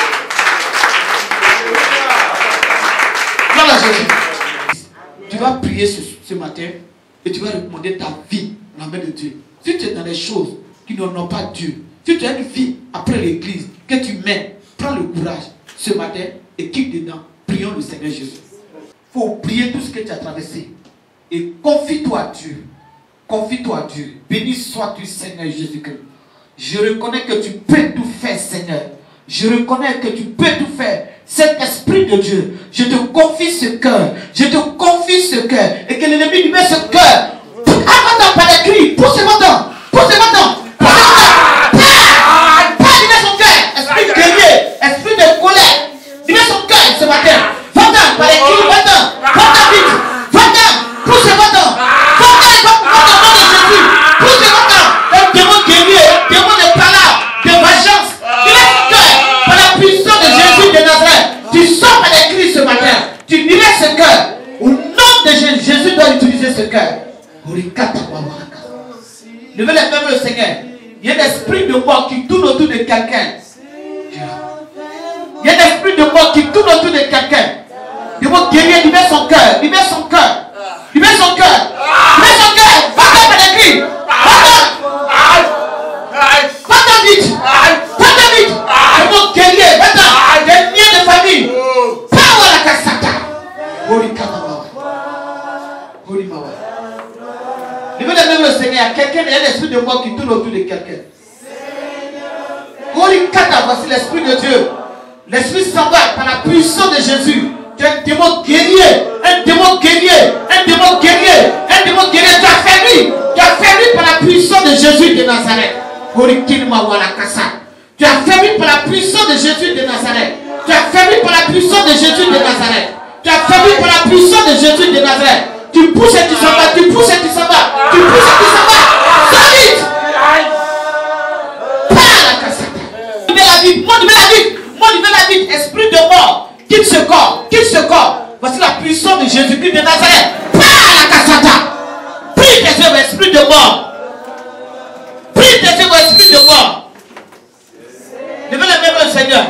Voilà Jésus. Tu vas prier ce, ce matin et tu vas recommander ta vie dans la main de Dieu. Si tu es dans des choses qui n'ont pas Dieu, si tu as une vie après l'église que tu mets, prends le courage ce matin et quitte dedans. Prions le Seigneur Jésus. Il faut prier tout ce que tu as traversé. Et confie-toi à Dieu. Confie-toi à Dieu. Béni sois-tu Seigneur Jésus-Christ. Je reconnais que tu peux tout faire Seigneur. Je reconnais que tu peux tout faire. Cet esprit de Dieu, je te confie ce cœur. Je te confie ce cœur. Et que l'ennemi lui met ce cœur. Avant par les cris. Poussez-moi dans. Poussez-moi dans. Esprit guerrier, esprit de colère, il met son cœur ce matin. Va-t'en, par les cris, va-t'en, va-t'en vite, va-t'en, poussez-moi dans, va-t'en, va-t'en, va-t'en de Jésus, poussez-moi dans, un démon guerrier, un démon de palabre, de vengeance, il met son cœur, par la puissance de Jésus de Nazareth, tu Levez les mains le Seigneur. Il y a un esprit de mort qui tourne autour de quelqu'un. Il y a un esprit de mort qui tourne autour de quelqu'un. Il faut guérir, libère son cœur, libère son cœur, libère son cœur, libère son cœur. Va-t'en par l'écrit. Va-t'en vite. Va-t'en vite. Il faut guérir. Va-t'en. Des liens de famille. Power la cassata. Holy Kamawa. Holy Mawa. Levez les mains le Seigneur. Quelqu'un, il y a un esprit de mort qui tourne autour de quelqu'un. Holy Kata, voici l'esprit de Dieu. L'esprit s'en va par la puissance de Jésus. Tu es un démon guerrier, un démon guerrier, un démon guerrier, un démon guerrier. Tu as fermé, tu as fermé par la puissance de Jésus de Nazareth. Tu as fermé par la puissance de Jésus de Nazareth. Tu as fermé par la puissance de Jésus de Nazareth. Tu as fermé par la puissance de Jésus de Nazareth. Tu pousses et tu s'en vas, tu pousses et tu s'en vas, tu pousses et tu s'en vas. Ça vite. Libère la vie, moi libère la vie, moi libère la vie. Esprit de mort. Quitte ce corps, quitte ce corps. Voici la puissance de Jésus-Christ de Nazareth. Pas la cassata. Prie tes œuvres, esprit de mort. Prie tes œuvres, esprit de mort. Levez les mains, le Seigneur.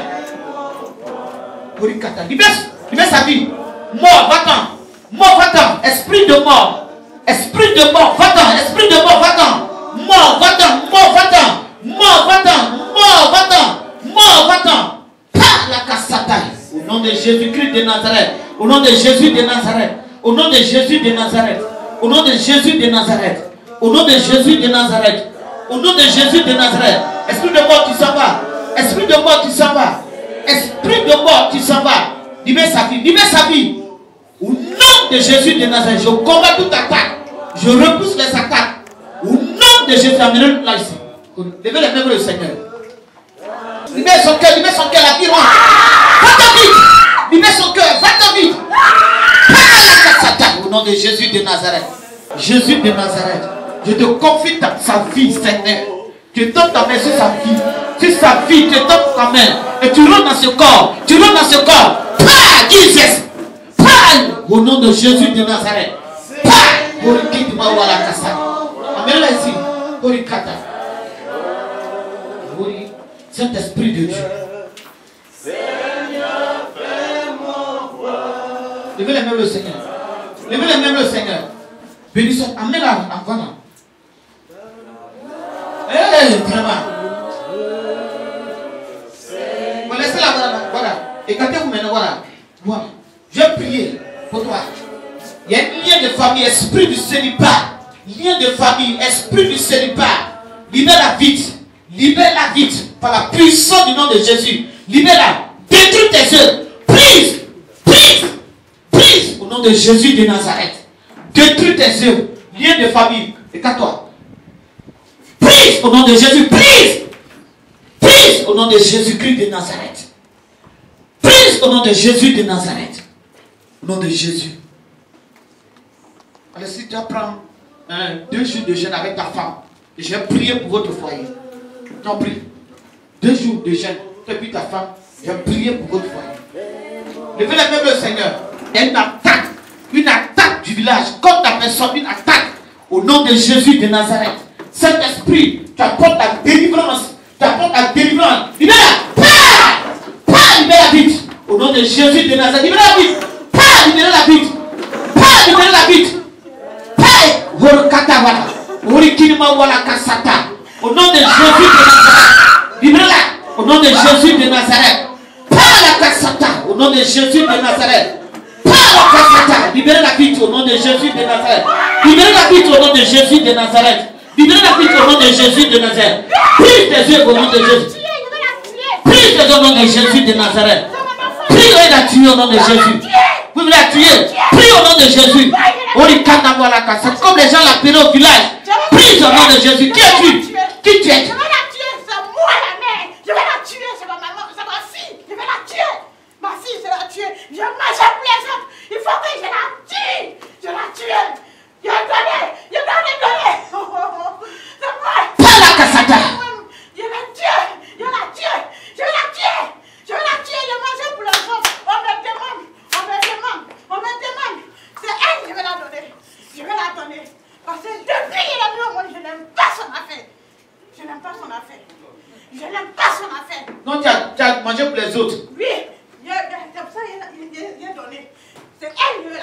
Libère, libère sa vie. Mort, va-t'en. Mort, va-t'en. Esprit de mort. Esprit de mort, va-t'en. Esprit de mort, va-t'en. Mort, va-t'en. Mort, va-t'en. Mort, va-t'en. Mort, va-t'en. Mort, va-t'en. Pas la cassata. Au nom de Jésus-Christ de Nazareth. Au nom de Jésus de Nazareth. Au nom de Jésus de Nazareth. Au nom de Jésus de Nazareth. Au nom de Jésus de Nazareth. Au nom de Jésus de Nazareth. Esprit de mort qui s'en va. Esprit de mort qui s'en va. Esprit de mort qui s'en va. Libère sa vie. Libère sa vie. Au nom de Jésus de Nazareth. Je combats toute attaque. Je repousse les attaques. Au nom de Jésus. Amenez-le là ici. Levez les mains le Seigneur. Libère son cœur. Libère son cœur. La vie. Va-t'en vite. Libère son cœur. Va-t'en vite. Au nom de Jésus de Nazareth. Jésus de Nazareth. Je te confie ta, sa vie, Seigneur. Tu tends ta main sur sa vie. Sur sa vie, tu tends ta main. Et tu rentres dans ce corps. Tu rentres dans ce corps. Pas, Jesus. Pas. Au nom de Jésus de Nazareth. Pas. Amène-la ici. Orikata. Saint-Esprit de Dieu. Levez les mains le Seigneur. Levez les mains le Seigneur. Bénissons. Amène-la. Voilà. Eh, vraiment. Voilà, laissez-la. Voilà. Voilà. Écartez-vous maintenant. Voilà. Voilà. Je vais prier pour toi. Il y a un lien de famille, esprit du célibat. Lien de famille, esprit du célibat. Libère-la vite. Libère-la vite. Par la puissance du nom de Jésus. Libère-la. Détruis tes œuvres. Prise. Prise. Prise. Au nom de Jésus de Nazareth. Détruis tes œuvres. Lien de famille. Écarte-toi. Prise. Au nom de Jésus. Prise. Prise. Au nom de Jésus-Christ de Nazareth. Prise. Au nom de Jésus de Nazareth. Au nom de Jésus. Alors si tu apprends hein, deux jours de jeûne avec ta femme, je vais prier pour votre foyer. T'en prie. Deux jours de jeûne, et puis ta femme, je vais prier pour votre foyer. Levez les mains le Seigneur. Il y a une attaque, une attaque du village, comme ta personne, une attaque au nom de Jésus de Nazareth. Saint-Esprit, tu apportes la délivrance, tu apportes la délivrance. Libère-la, pas, pas, libère-la vite. Au nom de Jésus de Nazareth, libère-la vite, pas, libère-la vite, pas, libère-la vite. Au nom de Jésus de Nazareth. Libère-la. Au nom de Jésus de Nazareth. Pas la cassata. Au nom de Jésus de Nazareth. Pas la cassata. Libère-la vite au nom de Jésus de Nazareth. Libère-la vite au nom de Jésus de Nazareth. Libère-la vite au nom de Jésus de Nazareth. Prie tes yeux au nom de Jésus. Prie tes yeux au nom de Jésus de Nazareth. Prie la tuer au nom de Jésus. Vous voulez la tuer. Prie au nom de Jésus. Comme les gens l'appellent au village. Prie au nom de Jésus. Qui es-tu? Qui tu es? Je vais la tuer, c'est moi la mère. Je vais la tuer, c'est ma maman, c'est ma fille. Je vais la tuer. Ma fille, je vais la tuer. Je mange un plaisant. Il faut que je la tue. Je la tue. Je vais donner. Je vais donner, donner. C'est moi. Pas la cassata. Je vais la tuer. Je vais la tuer. Je vais la tuer. Je vais la tuer. Je mange un plaisant. On me demande. On me demande. On me demande. C'est elle, je vais la donner. Je vais la donner. Parce que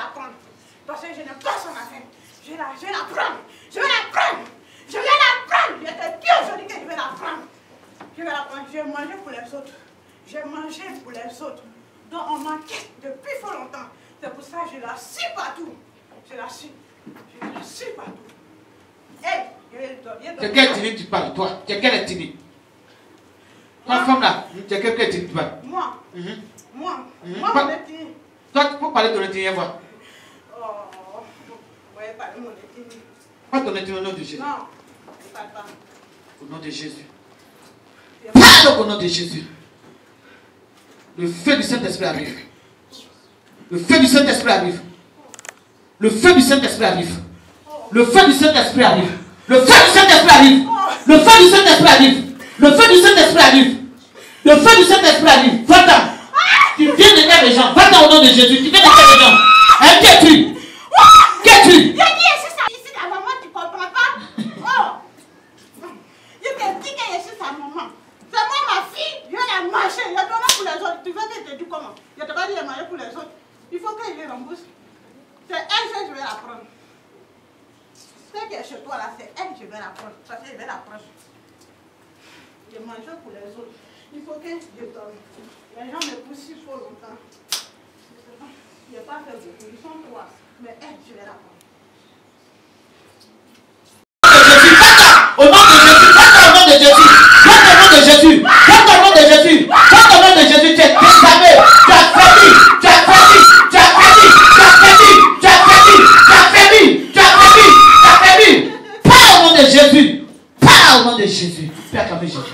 la prendre. Parce que je n'ai pas son affaire. Je vais la, je vais la prendre. Je vais la prendre. Je vais la prendre. Je te dis aujourd'hui que je vais la prendre. Je vais la prendre. Je vais manger pour les autres. Je vais manger pour les autres. Donc on m'enquête depuis fort longtemps. C'est pour ça que je la suis partout. Je la suis. Je la suis partout. Hé, je vais le donner. C'est quelle ethnie tu parles, toi? Tu es quelle ethnie? Toi, femme là, tu es quelle ethnie tu parles? Moi. Mm -hmm. Moi. Mm -hmm. Moi, Pas... mon ethnie. Toi, tu peux parler de ton ethnie, voir. Oh, vous voyez parler de mon ethnie. Pas ton ethnie au nom de Jésus. Non, je ne parle pas. Au nom de Jésus. Parle au nom de Jésus. Le feu du Saint-Esprit arrive. Le feu du Saint-Esprit arrive. Le feu du Saint-Esprit arrive. Le feu du Saint-Esprit arrive. Le feu du Saint-Esprit arrive. Le feu du Saint-Esprit arrive. Le feu du Saint-Esprit arrive. Le feu du Saint-Esprit arrive. Va-t'en. Tu viens de faire les gens. Va-t'en au nom de Jésus. Tu viens de faire les gens. Hein, qui es-tu? Qui es-tu? Je dis ici, ça, ici, ta maman, tu ne comprends pas? Oh! Je te dis que je suis sa maman. C'est moi, ma fille. Je vais la manger. Je donne pour les autres. Tu veux que je te dise comment? Je te vais dire manger pour les autres. Il faut que je les rembourse. C'est elle que je vais la prendre. Ce qui est chez toi là, c'est elle que je vais la prendre. Ça fait, je vais la prendre. Je mange pour les autres. Il faut que je donne. Les gens me poussent il faut longtemps. Je n'ai pas fait beaucoup. Ils sont trois. Mais elle, je vais la prendre. Au nom de Jésus, au nom de Jésus, au nom de Jésus, au nom de Jésus, au nom de Jésus, tu es désarmé, tu as failli, tu as failli, tu as failli, tu as failli, tu as failli, tu as failli, tu as failli, tu as failli. Pas au nom de Jésus, pas au nom de Jésus. Tu as acclamé Jésus.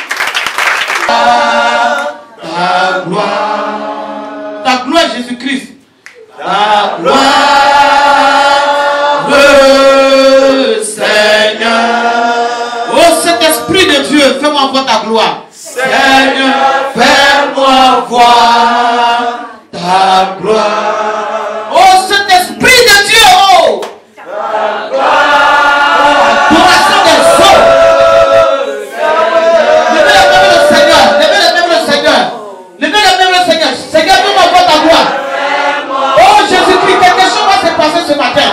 Ta gloire, ta gloire Jésus-Christ, ta gloire, le Seigneur. Oh Saint-Esprit de Dieu, fais-moi voir ta gloire. Seigneur, fais-moi voir ta gloire. Oh Saint-Esprit de Dieu, oh, ta gloire, adoration des eaux. Levez la main le Seigneur, levez la main le Seigneur, levez la main le Seigneur. Seigneur, fais-moi voir ta gloire. Oh Jésus-Christ, quelque chose va se passer ce matin.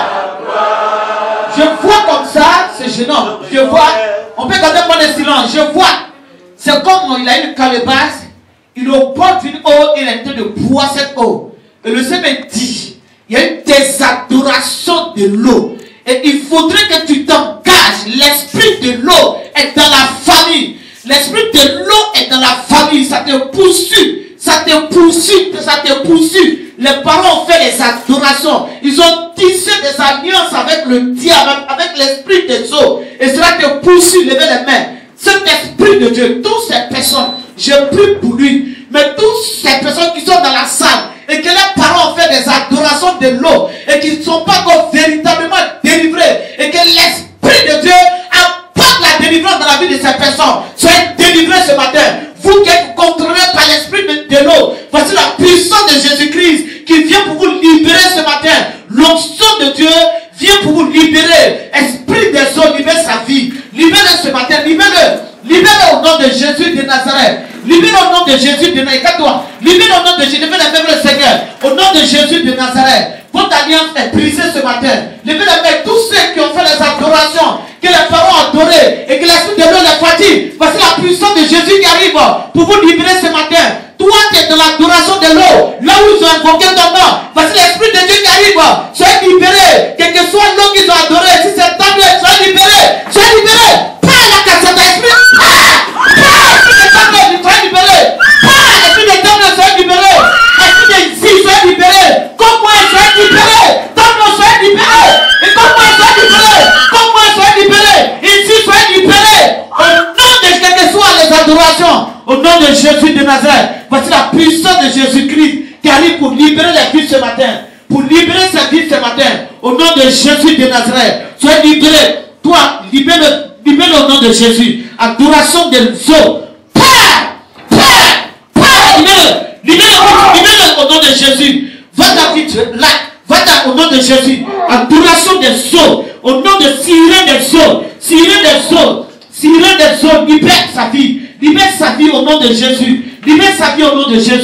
Je vois comme ça, c'est gênant. Je vois, on peut garder mon silence. Je vois, c'est comme il a une calebasse, il porte une eau, il est en train de boire cette eau. Et le Seigneur me dit, il y a une désadoration de l'eau. Et il faudrait que tu t'engages. L'esprit de l'eau est dans la famille. L'esprit de l'eau est dans la famille. Ça te poursuit. Ça te poursuit. Ça te poursuit. Les parents ont fait des adorations. Ils ont tissé des alliances avec le diable, avec l'esprit des eaux. Et cela te poursuit. Levez les mains. Cet esprit de Dieu, toutes ces personnes, je prie pour lui. Mais toutes ces personnes qui sont dans la salle et que les parents ont fait des adorations de l'eau et qui ne sont pas encore véritablement délivrés et que l'esprit de Dieu apporte la délivrance dans la vie de ces personnes. Soyez délivrés ce matin. Vous qui êtes contrôlés par l'esprit de, de l'eau, voici la puissance de Jésus-Christ qui vient pour vous libérer ce matin. L'onction de Dieu vient pour vous libérer. Esprit des eaux, libère sa vie. Libère-le ce matin, libère-le. Libère-le au nom de Jésus de Nazareth. Libère-le au nom de Jésus de Nazareth. Libère-le au nom de Jésus. Levez la main le Seigneur. Au nom de Jésus de Nazareth. Votre alliance est brisée ce matin. Levez la main. Tous ceux qui ont fait les adorations, que les parents ont adoré et que l'esprit de l'eau les fatigue. Voici la puissance de Jésus qui arrive pour vous libérer ce matin. Toi qui es dans l'adoration de l'eau, là où ils ont invoqué ton nom, voici l'esprit de Dieu qui arrive. Soyez libérés. Quelle que soit l'eau qu'ils ont adoré, si c'est tant mieux, soyez libérés. Soyez libérés. Pas la cassette d'esprit. Pas l'esprit de temps, soyez libérés. Pas l'esprit de temps, soyez libérés. Esprit de ici, soyez libérés. Comme moi, soyez libérés. Comme moi, soyez libérés. Et comme moi, soyez libérés. Comme moi, soyez libérés. Ici, soyez libérés. Au nom de quelles que soient les adorations, au nom de Jésus de Nazareth. Voici la puissance de Jésus-Christ qui arrive pour libérer les vies ce matin. Pour libérer ces vies ce matin. Au nom de Jésus de Nazareth. Soyez libérés. Toi, libère-le libère au nom de Jésus. Adoration des eaux. Père, Père, Père, libère-le. Libère-le libère au nom de Jésus. Va ta vie là. Va ta, au nom de Jésus. Adoration des eaux. Au nom de Sirène des eaux. Sirène des eaux. Sirène des eaux. Libère sa vie. Libère sa vie au nom de Jésus. Libère sa vie au nom de Jésus.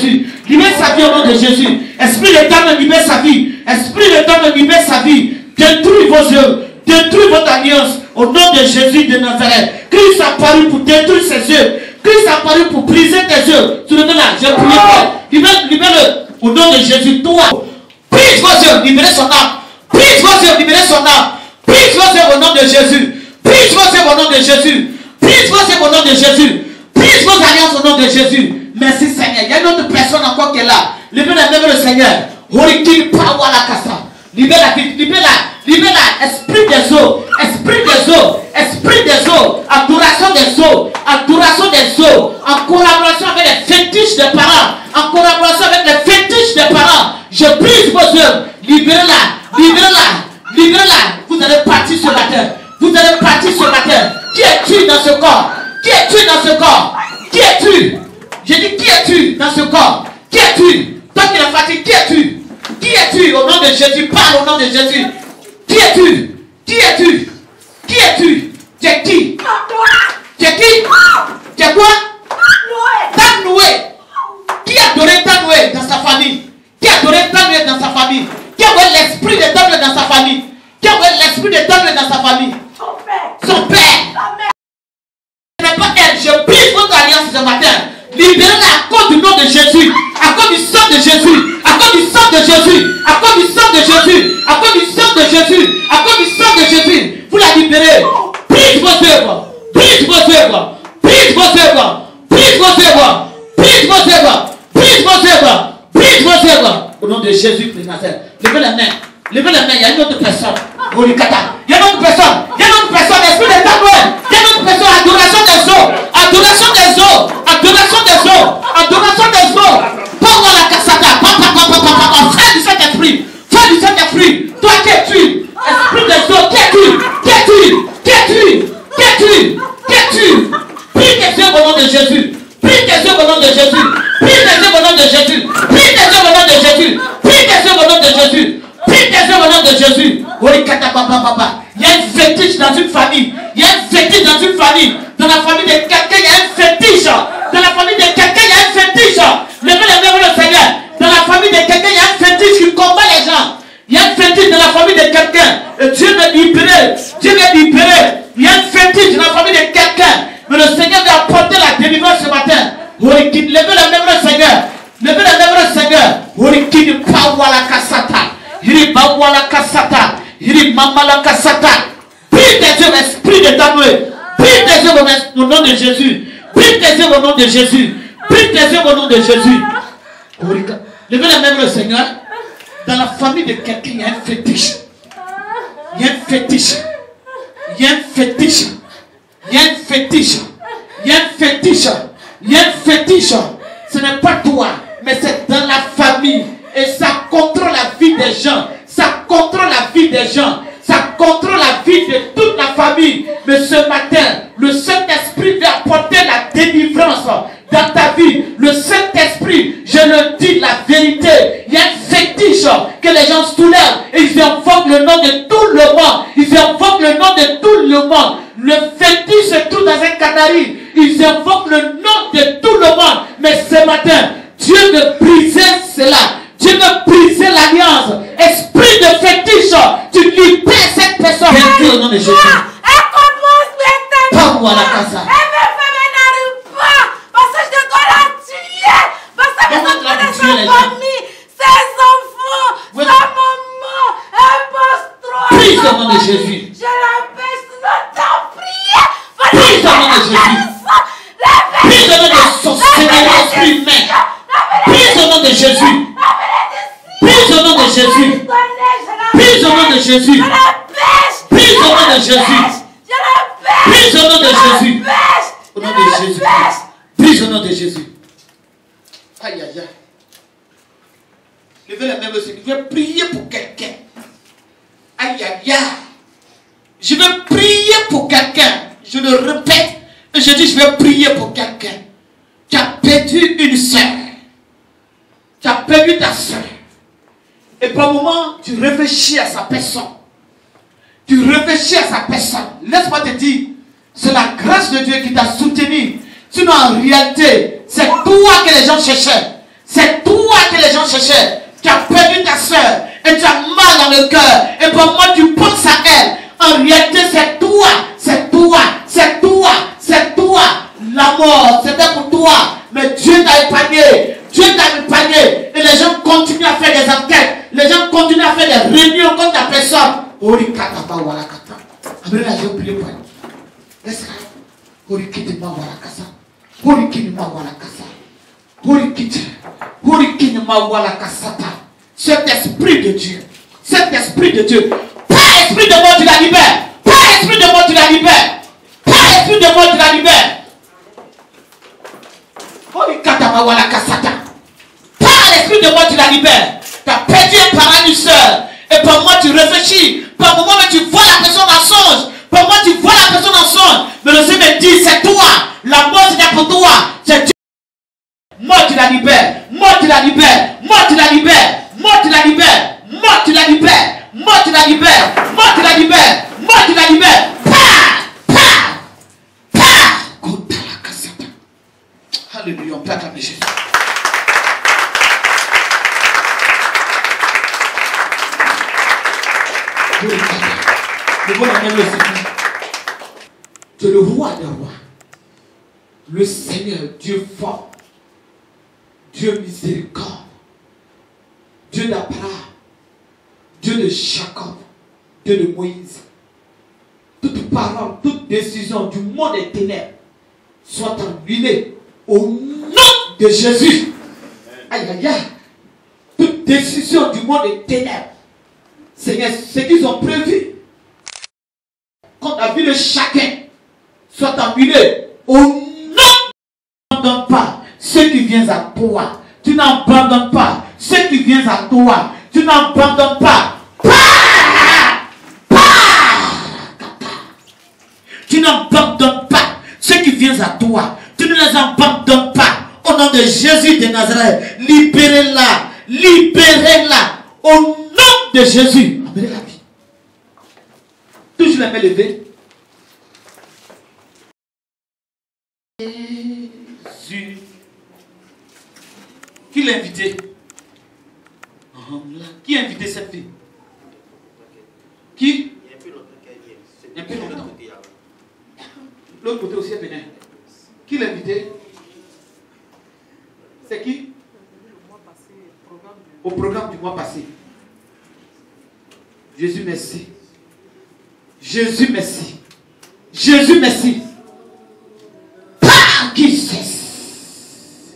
Libère sa vie au nom de Jésus. Esprit d'éternel, libère sa vie. Esprit d'éternel, libère sa vie. Détruis vos œuvres. Détruis votre alliance. Au nom de Jésus de Nazareth. Christ a apparu pour détruire ses œuvres. Christ a apparu pour briser tes œuvres. Tu le mets là. J'ai prié pour. Libère, libère-le. Au nom de Jésus. Toi. Brise vos œuvres. Libérez son âme. Brise vos œuvres. Libérez son âme. Brise vos œuvres au nom de Jésus. Brise vos œuvres au nom de Jésus. Brise vos œuvres au nom de Jésus. Brise vos alliances au nom de Jésus. Merci Seigneur. Il y a une autre personne encore qui est là. Libère la même le Seigneur. Libère la vie. Libère la. Libère la. Esprit des eaux. Esprit des eaux. Esprit des eaux. Adoration des eaux. Adoration des eaux. En collaboration avec les fétiches des parents. En collaboration avec les fétiches des parents. Je brise vos œuvres. Libérez-la. Libérez-la. Libérez-la. Vous allez partir ce matin. Vous allez partir ce matin. Qui es-tu dans ce corps? Qui es-tu dans ce corps? Qui es-tu? J'ai dit qui es-tu dans ce corps? Qui es-tu? Toi qui es fatigué, qui es-tu? Qui es-tu? Au nom de Jésus, parle au nom de Jésus. Qui es-tu? Qui es-tu? Qui es-tu? Tu es qui? Tu es qui? Tu es quoi? Tanoué. Qui a donné Tanoué dans sa famille? Qui a donné Tanoué dans sa famille? Qui a donné l'esprit de Tanoué dans sa famille? Qui a donné l'esprit de Tanoué dans sa famille? Son père. Son père. Ce n'est pas elle. Je brise votre alliance ce matin. Libérez-la à cause du nom de Jésus. À cause du sang de Jésus. À cause du sang de Jésus. À cause du sang de Jésus. À cause du sang de Jésus. À cause du sang de Jésus. Vous la libérez. Brise vos œuvres. Brise vos œuvres. Brise vos œuvres. Brise vos œuvres. Brise vos œuvres. Brise vos œuvres. Brise vos œuvres. Au nom de Jésus de Nazareth. Levez la main. Levez la main. Il y a une autre personne. Holikata. Il y a une autre personne. Il y a une autre personne. Esprit de Taoué. Il y a une autre personne. Adoration des eaux. Adoration des eaux. Adoration des eaux. Adoration des eaux. Parle la cassata. Papa, papa, papa. Frère du Saint-Esprit. Frère du Saint-Esprit. Toi qui es-tu? Esprit des eaux. Qui es-tu? Qui es-tu? Qui es-tu? Qui es-tu? Qui es-tu? Prie tes œuvres au nom de Jésus. Prie tes œuvres au nom de Jésus. Prie tes œuvres au nom de Jésus. Prie tes œuvres au nom de Jésus. Prie tes œuvres au nom de Jésus. Prie tes œuvres au nom de Jésus. Holikata, papa, papa. Il y a une fétiche dans une famille. Il y a une fétiche dans une famille. Dans la famille de quelqu'un, il y a une fétiche. Dans la famille de quelqu'un, il y a une fétiche. Levez les mains le Seigneur. Dans la famille de quelqu'un, il y a une fétiche qui combat les gens. Il y a une fétiche dans la famille de quelqu'un. Et Dieu veut libérer. Dieu veut libérer. Il y a une fétiche dans la famille de quelqu'un. Mais le Seigneur veut apporter la délivrance ce matin. Levez les mains le Seigneur. Levez les mains le Seigneur. Holikini pawala kasata. Hiri bawala kasata. Hiri mamala kasata. Prie tes œuvres, esprit de Tanoué. Prie tes œuvres au nom de Jésus. Prie tes œuvres au nom de Jésus. Prie tes œuvres au nom de Jésus. Levez la main le Seigneur. Dans la famille de quelqu'un, il y a un fétiche. Il y a un fétiche. Il y a un fétiche. Il y a un fétiche. Il y a un fétiche. Il y a un fétiche. Ce n'est pas toi, mais c'est dans la famille. Et ça contrôle la vie des gens. Ça contrôle la vie des gens. Ça contrôle la vie de toute la famille. Mais ce matin, le Saint-Esprit va apporter la délivrance dans ta vie. Le Saint-Esprit, je le dis la vérité. Il y a un fétiche que les gens soulèvent et ils invoquent le nom de tout le monde. Ils invoquent le nom de tout le monde. Le fétiche se trouve dans un canari. Ils invoquent le nom de tout le monde. Mais ce matin, Dieu veut briser cela. Dieu veut briser l'alliance. Esprit de fétiche, tu libères cette personne. Au nom de Jésus. Parle-moi la casa. Prie au nom de Jésus. Je l'empêche de t'en prier. Prie au nom de Jésus. Prie au nom de son Seigneur, esprit humain. Prie au nom de Jésus. Prie au nom de Jésus. Prie au nom de Jésus. Prie au nom de Jésus. Prie au nom de Jésus. Au nom de Jésus. Prie au nom de Jésus. Aïe aïe aïe. Levez la main aussi. Je vais prier pour quelqu'un. Aïe aïe aïe. Je vais prier pour quelqu'un. Je le répète. Et je dis je vais prier pour quelqu'un. Tu as perdu une soeur. Tu as perdu ta soeur. Et par moment, tu réfléchis à sa personne. Tu réfléchis à sa personne. Laisse-moi te dire, c'est la grâce de Dieu qui t'a soutenu. Sinon, en réalité, c'est toi que les gens cherchaient. C'est toi que les gens cherchaient. Tu as perdu ta soeur et tu as mal dans le cœur. Et pour moi, tu penses à elle. En réalité, c'est toi, c'est toi, c'est toi, c'est toi. La mort, c'était pour toi. Mais Dieu t'a épargné. Dieu t'a épargné. Et les gens continuent à faire des enquêtes. Les gens continuent à faire des réunions contre ta personne. Orikataba walakata. Amen, j'ai oublié quoi. Est-ce que Orikitima walakasa. Orikinima walakasa. Orikit. Orikinima walakasata. Cet esprit de Dieu. Cet esprit de Dieu. Pas esprit de mort, tu la libères. Pas esprit de mort, tu la libères. Pas esprit de mort, tu la libères. Orikataba walakasata. Pas l'esprit de mort, tu la libères. Tu as perdu un parent, une soeur. Et par moi, tu réfléchis. Par moment, tu vois la personne en songe. Par moi, tu vois la personne en songe. Mais le Seigneur me dit, c'est toi. La mort, c'est pour toi. C'est Dieu. Moi, tu la libères. Moi, tu la libères. Moi, tu la libères. Moi, tu la libères. Moi, tu la libères. Moi, tu la libères. Moi, tu la libères. Moi, tu la libères. Pa! Pa! Pa! Alléluia. On peut acclamer Jésus. Le bon ami, le Seigneur. Tu es le roi des rois. Le Seigneur, Dieu fort. Dieu miséricorde. Dieu d'Abraham. Dieu de Jacob. Dieu de Moïse. Toute parole, toute décision du monde des ténèbres soit annulée au nom de Jésus. Aïe, aïe, aïe. Toute décision du monde des ténèbres. Seigneur, ce qu'ils ont prévu quand la vie de chacun soit annulée au nom. Tu n'abandonnes pas ceux qui viennent à toi. Tu n'abandonnes pas ceux qui viennent à toi. Tu n'abandonnes pas. Tu n'abandonnes pas ceux qui viennent à toi. Tu ne les abandonnes pas. Au nom de Jésus de Nazareth, libérez-la. Libérez-la. Au nom de Jésus. Amenez la vie. Toujours les mains levées. Jésus. Qui l'a invité? Qui a invité cette fille? Qui? Il y a un peu longtemps. L'autre côté aussi est venu. Qui l'a invité? C'est qui? Au programme du mois passé. Jésus merci. Jésus merci. Jésus merci. Pas qui cesse.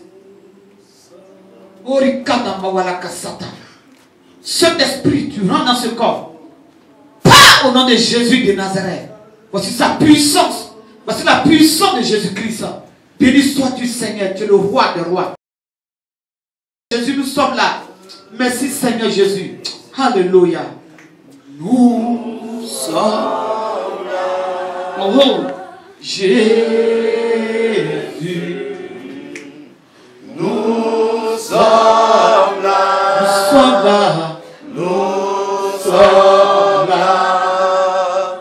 Cet esprit, tu rentres dans ce corps. Pas au nom de Jésus de Nazareth. Voici sa puissance. Voici la puissance de Jésus-Christ. Béni sois-tu, Seigneur. Tu es le roi des rois. Jésus, nous sommes là. Merci, Seigneur Jésus. Alléluia. Nous sommes là. Oh, Jésus. Nous sommes là. Nous sommes là. Nous sommes là.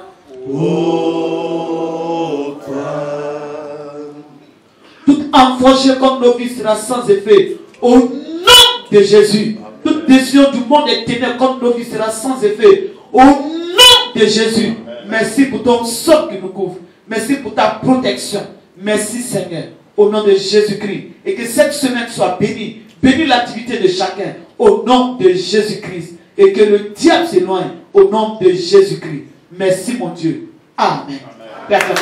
Oh, toi. Toute âme forgée comme nos vies sera sans effet. Au nom de Jésus. Toute décision du monde des ténèbres comme nos vies sera sans effet. Au nom de Jésus. Merci pour ton sang qui nous couvre. Merci pour ta protection. Merci Seigneur. Au nom de Jésus-Christ. Et que cette semaine soit bénie. Bénis l'activité de chacun. Au nom de Jésus-Christ. Et que le diable s'éloigne. Au nom de Jésus-Christ. Merci mon Dieu. Amen. Amen.